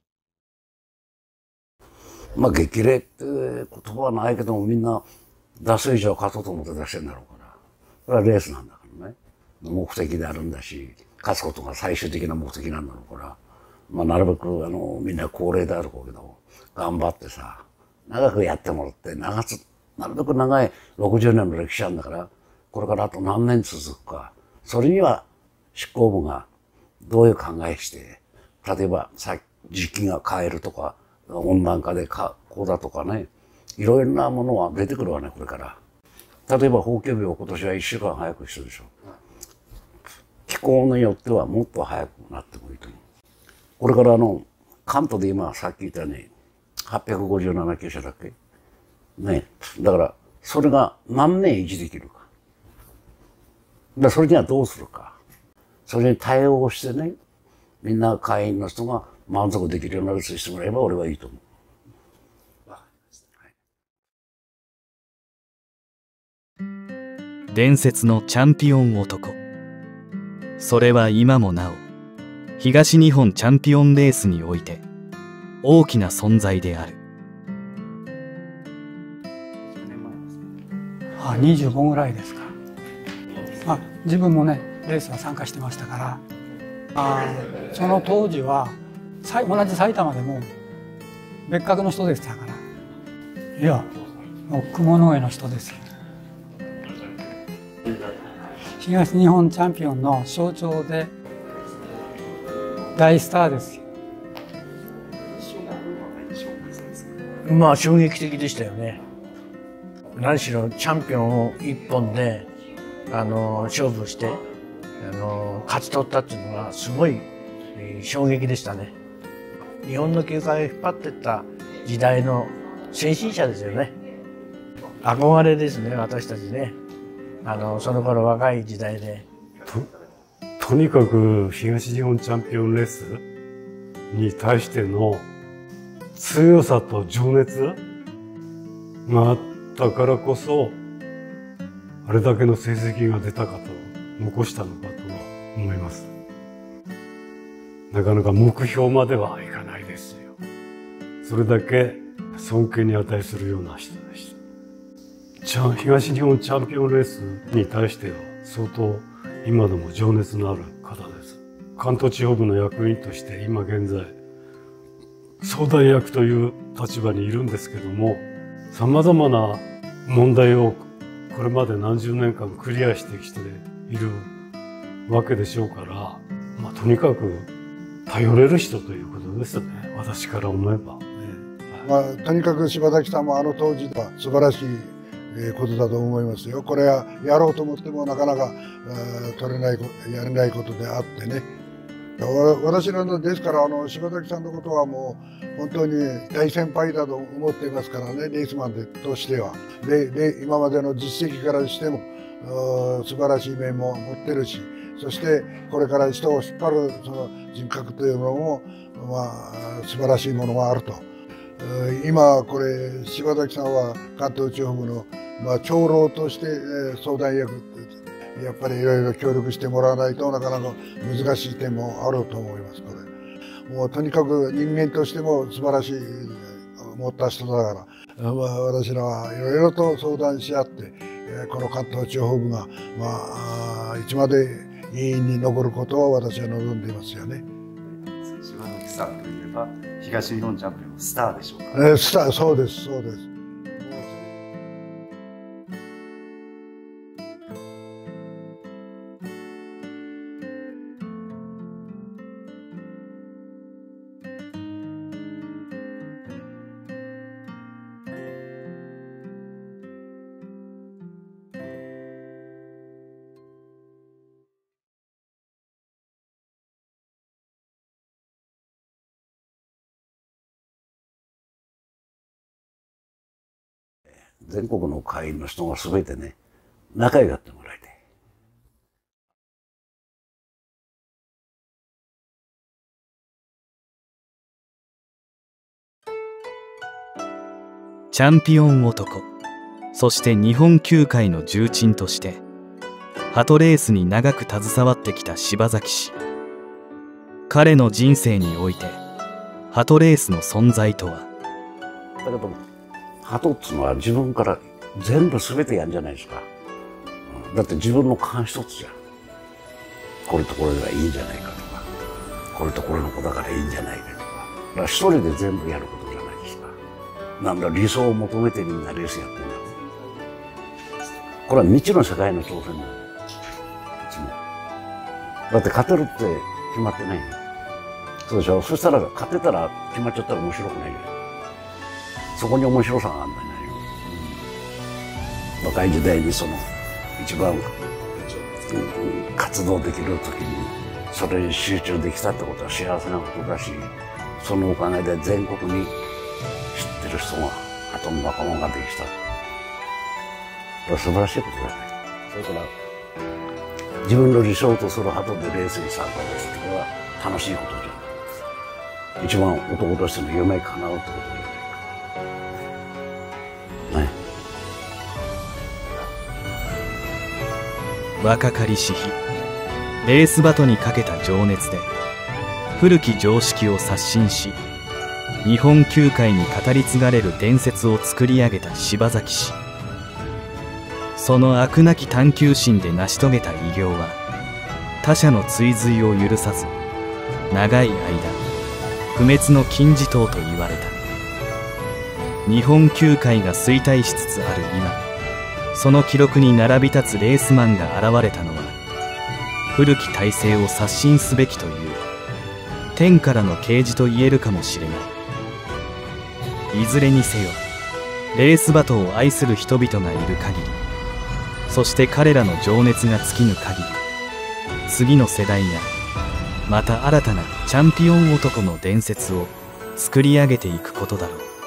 まあ激励って言葉はないけども、みんな出す以上勝とうと思って出してるんだろうから。それはレースなんだからね。目的であるんだし、勝つことが最終的な目的なんだろうから。まあなるべくあの、みんな高齢であるけど、頑張ってさ、長くやってもらって、長つ、なるべく長いろくじゅうねんの歴史あるんだから、これからあと何年続くか。それには執行部がどういう考えして、例えばさ時期が変えるとか、温暖化でかこうだとかね、いろいろなものは出てくるわね、これから。例えば疱瘡病を今年はいっしゅうかん早くしてるでしょ。気候によってはもっと早くなってもいいと思う。これからあの、関東で今さっき言ったように、はっぴゃくごじゅうなな厩舎だっけね。だから、それが何年維持できるか。で、それにはどうするか。それに対応してね、みんな会員の人が満足できるようなレースにしてもらえば俺はいいと思う。わかりました。伝説のチャンピオン男。それは今もなお、東日本チャンピオンレースにおいて、大きな存在である。 あ、にじゅうごぐらいですか。あ、自分もね、レースは参加してましたから、あ、その当時は同じ埼玉でも別格の人でしたから、いや、もう雲の上の人ですよ。東日本チャンピオンの象徴で大スターですよ。 まあ衝撃的でしたよね。何しろチャンピオンを一本であの勝負してあの勝ち取ったっていうのがすごい、えー、衝撃でしたね。日本の球界を引っ張っていった時代の先進者ですよね。憧れですね、私たちね。あのその頃若い時代で。 と、とにかく東日本チャンピオンレースに対しての強さと情熱があったからこそ、あれだけの成績が出たかと、残したのかと思います。なかなか目標まではいかないですよ。それだけ尊敬に値するような人でした。東日本チャンピオンレースに対しては相当今でも情熱のある方です。関東地方部の役員として今現在相談役という立場にいるんですけども、様々な問題をこれまで何十年間クリアしてきているわけでしょうから、まあ、とにかく頼れる人ということですね、私から思えば。 まあ、とにかく柴崎さんもあの当時は素晴らしいことだと思いますよ。これはやろうと思ってもなかなか取れない、やれないことであってね。私らのですからあの柴崎さんのことはもう本当に大先輩だと思っていますからね、レースマンとしては。で、で今までの実績からしても素晴らしい面も持ってるし、そしてこれから人を引っ張るその人格というのも、まあ、素晴らしいものがあると。今これ柴崎さんは関東地方部の、まあ、長老として相談役やっぱりいろいろ協力してもらわないとなかなか難しい点もあると思います。これもうとにかく人間としても素晴らしい持った人だから、まあ、私らはいろいろと相談し合ってこの関東地方部が、まあ、いつまで委員に残ることを私は望んでいますよね。 柴崎さんといえば東日本チャンピオンのスターでしょうか。 えー、スター、そうですそうです。 全国の会員の人が全てね、仲良くやってもらいたい。 チャンピオン男、そして日本球界の重鎮として鳩レースに長く携わってきた柴崎氏。彼の人生において鳩レースの存在とは。 だけど鳩っつうのは自分から全部全てやるんじゃないですか。だって自分の勘一つじゃん。これとこれがいいんじゃないかとか、これとこれの子だからいいんじゃないかとか。だから一人で全部やることじゃないですか。なんだ理想を求めてみんなレースやってんだ。これは未知の世界の挑戦だ。いつも。だって勝てるって決まってないよ。そうでしょ。そしたら勝てたら決まっちゃったら面白くないじゃない。そこに面白さがあるんだよね、うん。若い時代にその一番、うん、活動できる時にそれに集中できたってことは幸せなことだし、そのおかげで全国に知ってる人が鳩の仲間ができた。これは素晴らしいことだね。それから自分の理想とする鳩でレースに参加ですってこれは楽しいことじゃん。一番男としての夢叶うってことだよ。 若かりし日、レースバトにかけた情熱で古き常識を刷新し、日本球界に語り継がれる伝説を作り上げた柴崎氏。その飽くなき探求心で成し遂げた偉業は他者の追随を許さず、長い間不滅の金字塔と言われた。日本球界が衰退しつつある今、その記録に並び立つレースマンが現れたのは、古き体制を刷新すべきという天からの啓示と言えるかもしれない。いずれにせよ、レースバトを愛する人々がいる限り、そして彼らの情熱が尽きぬ限り、次の世代がまた新たなチャンピオン男の伝説を作り上げていくことだろう。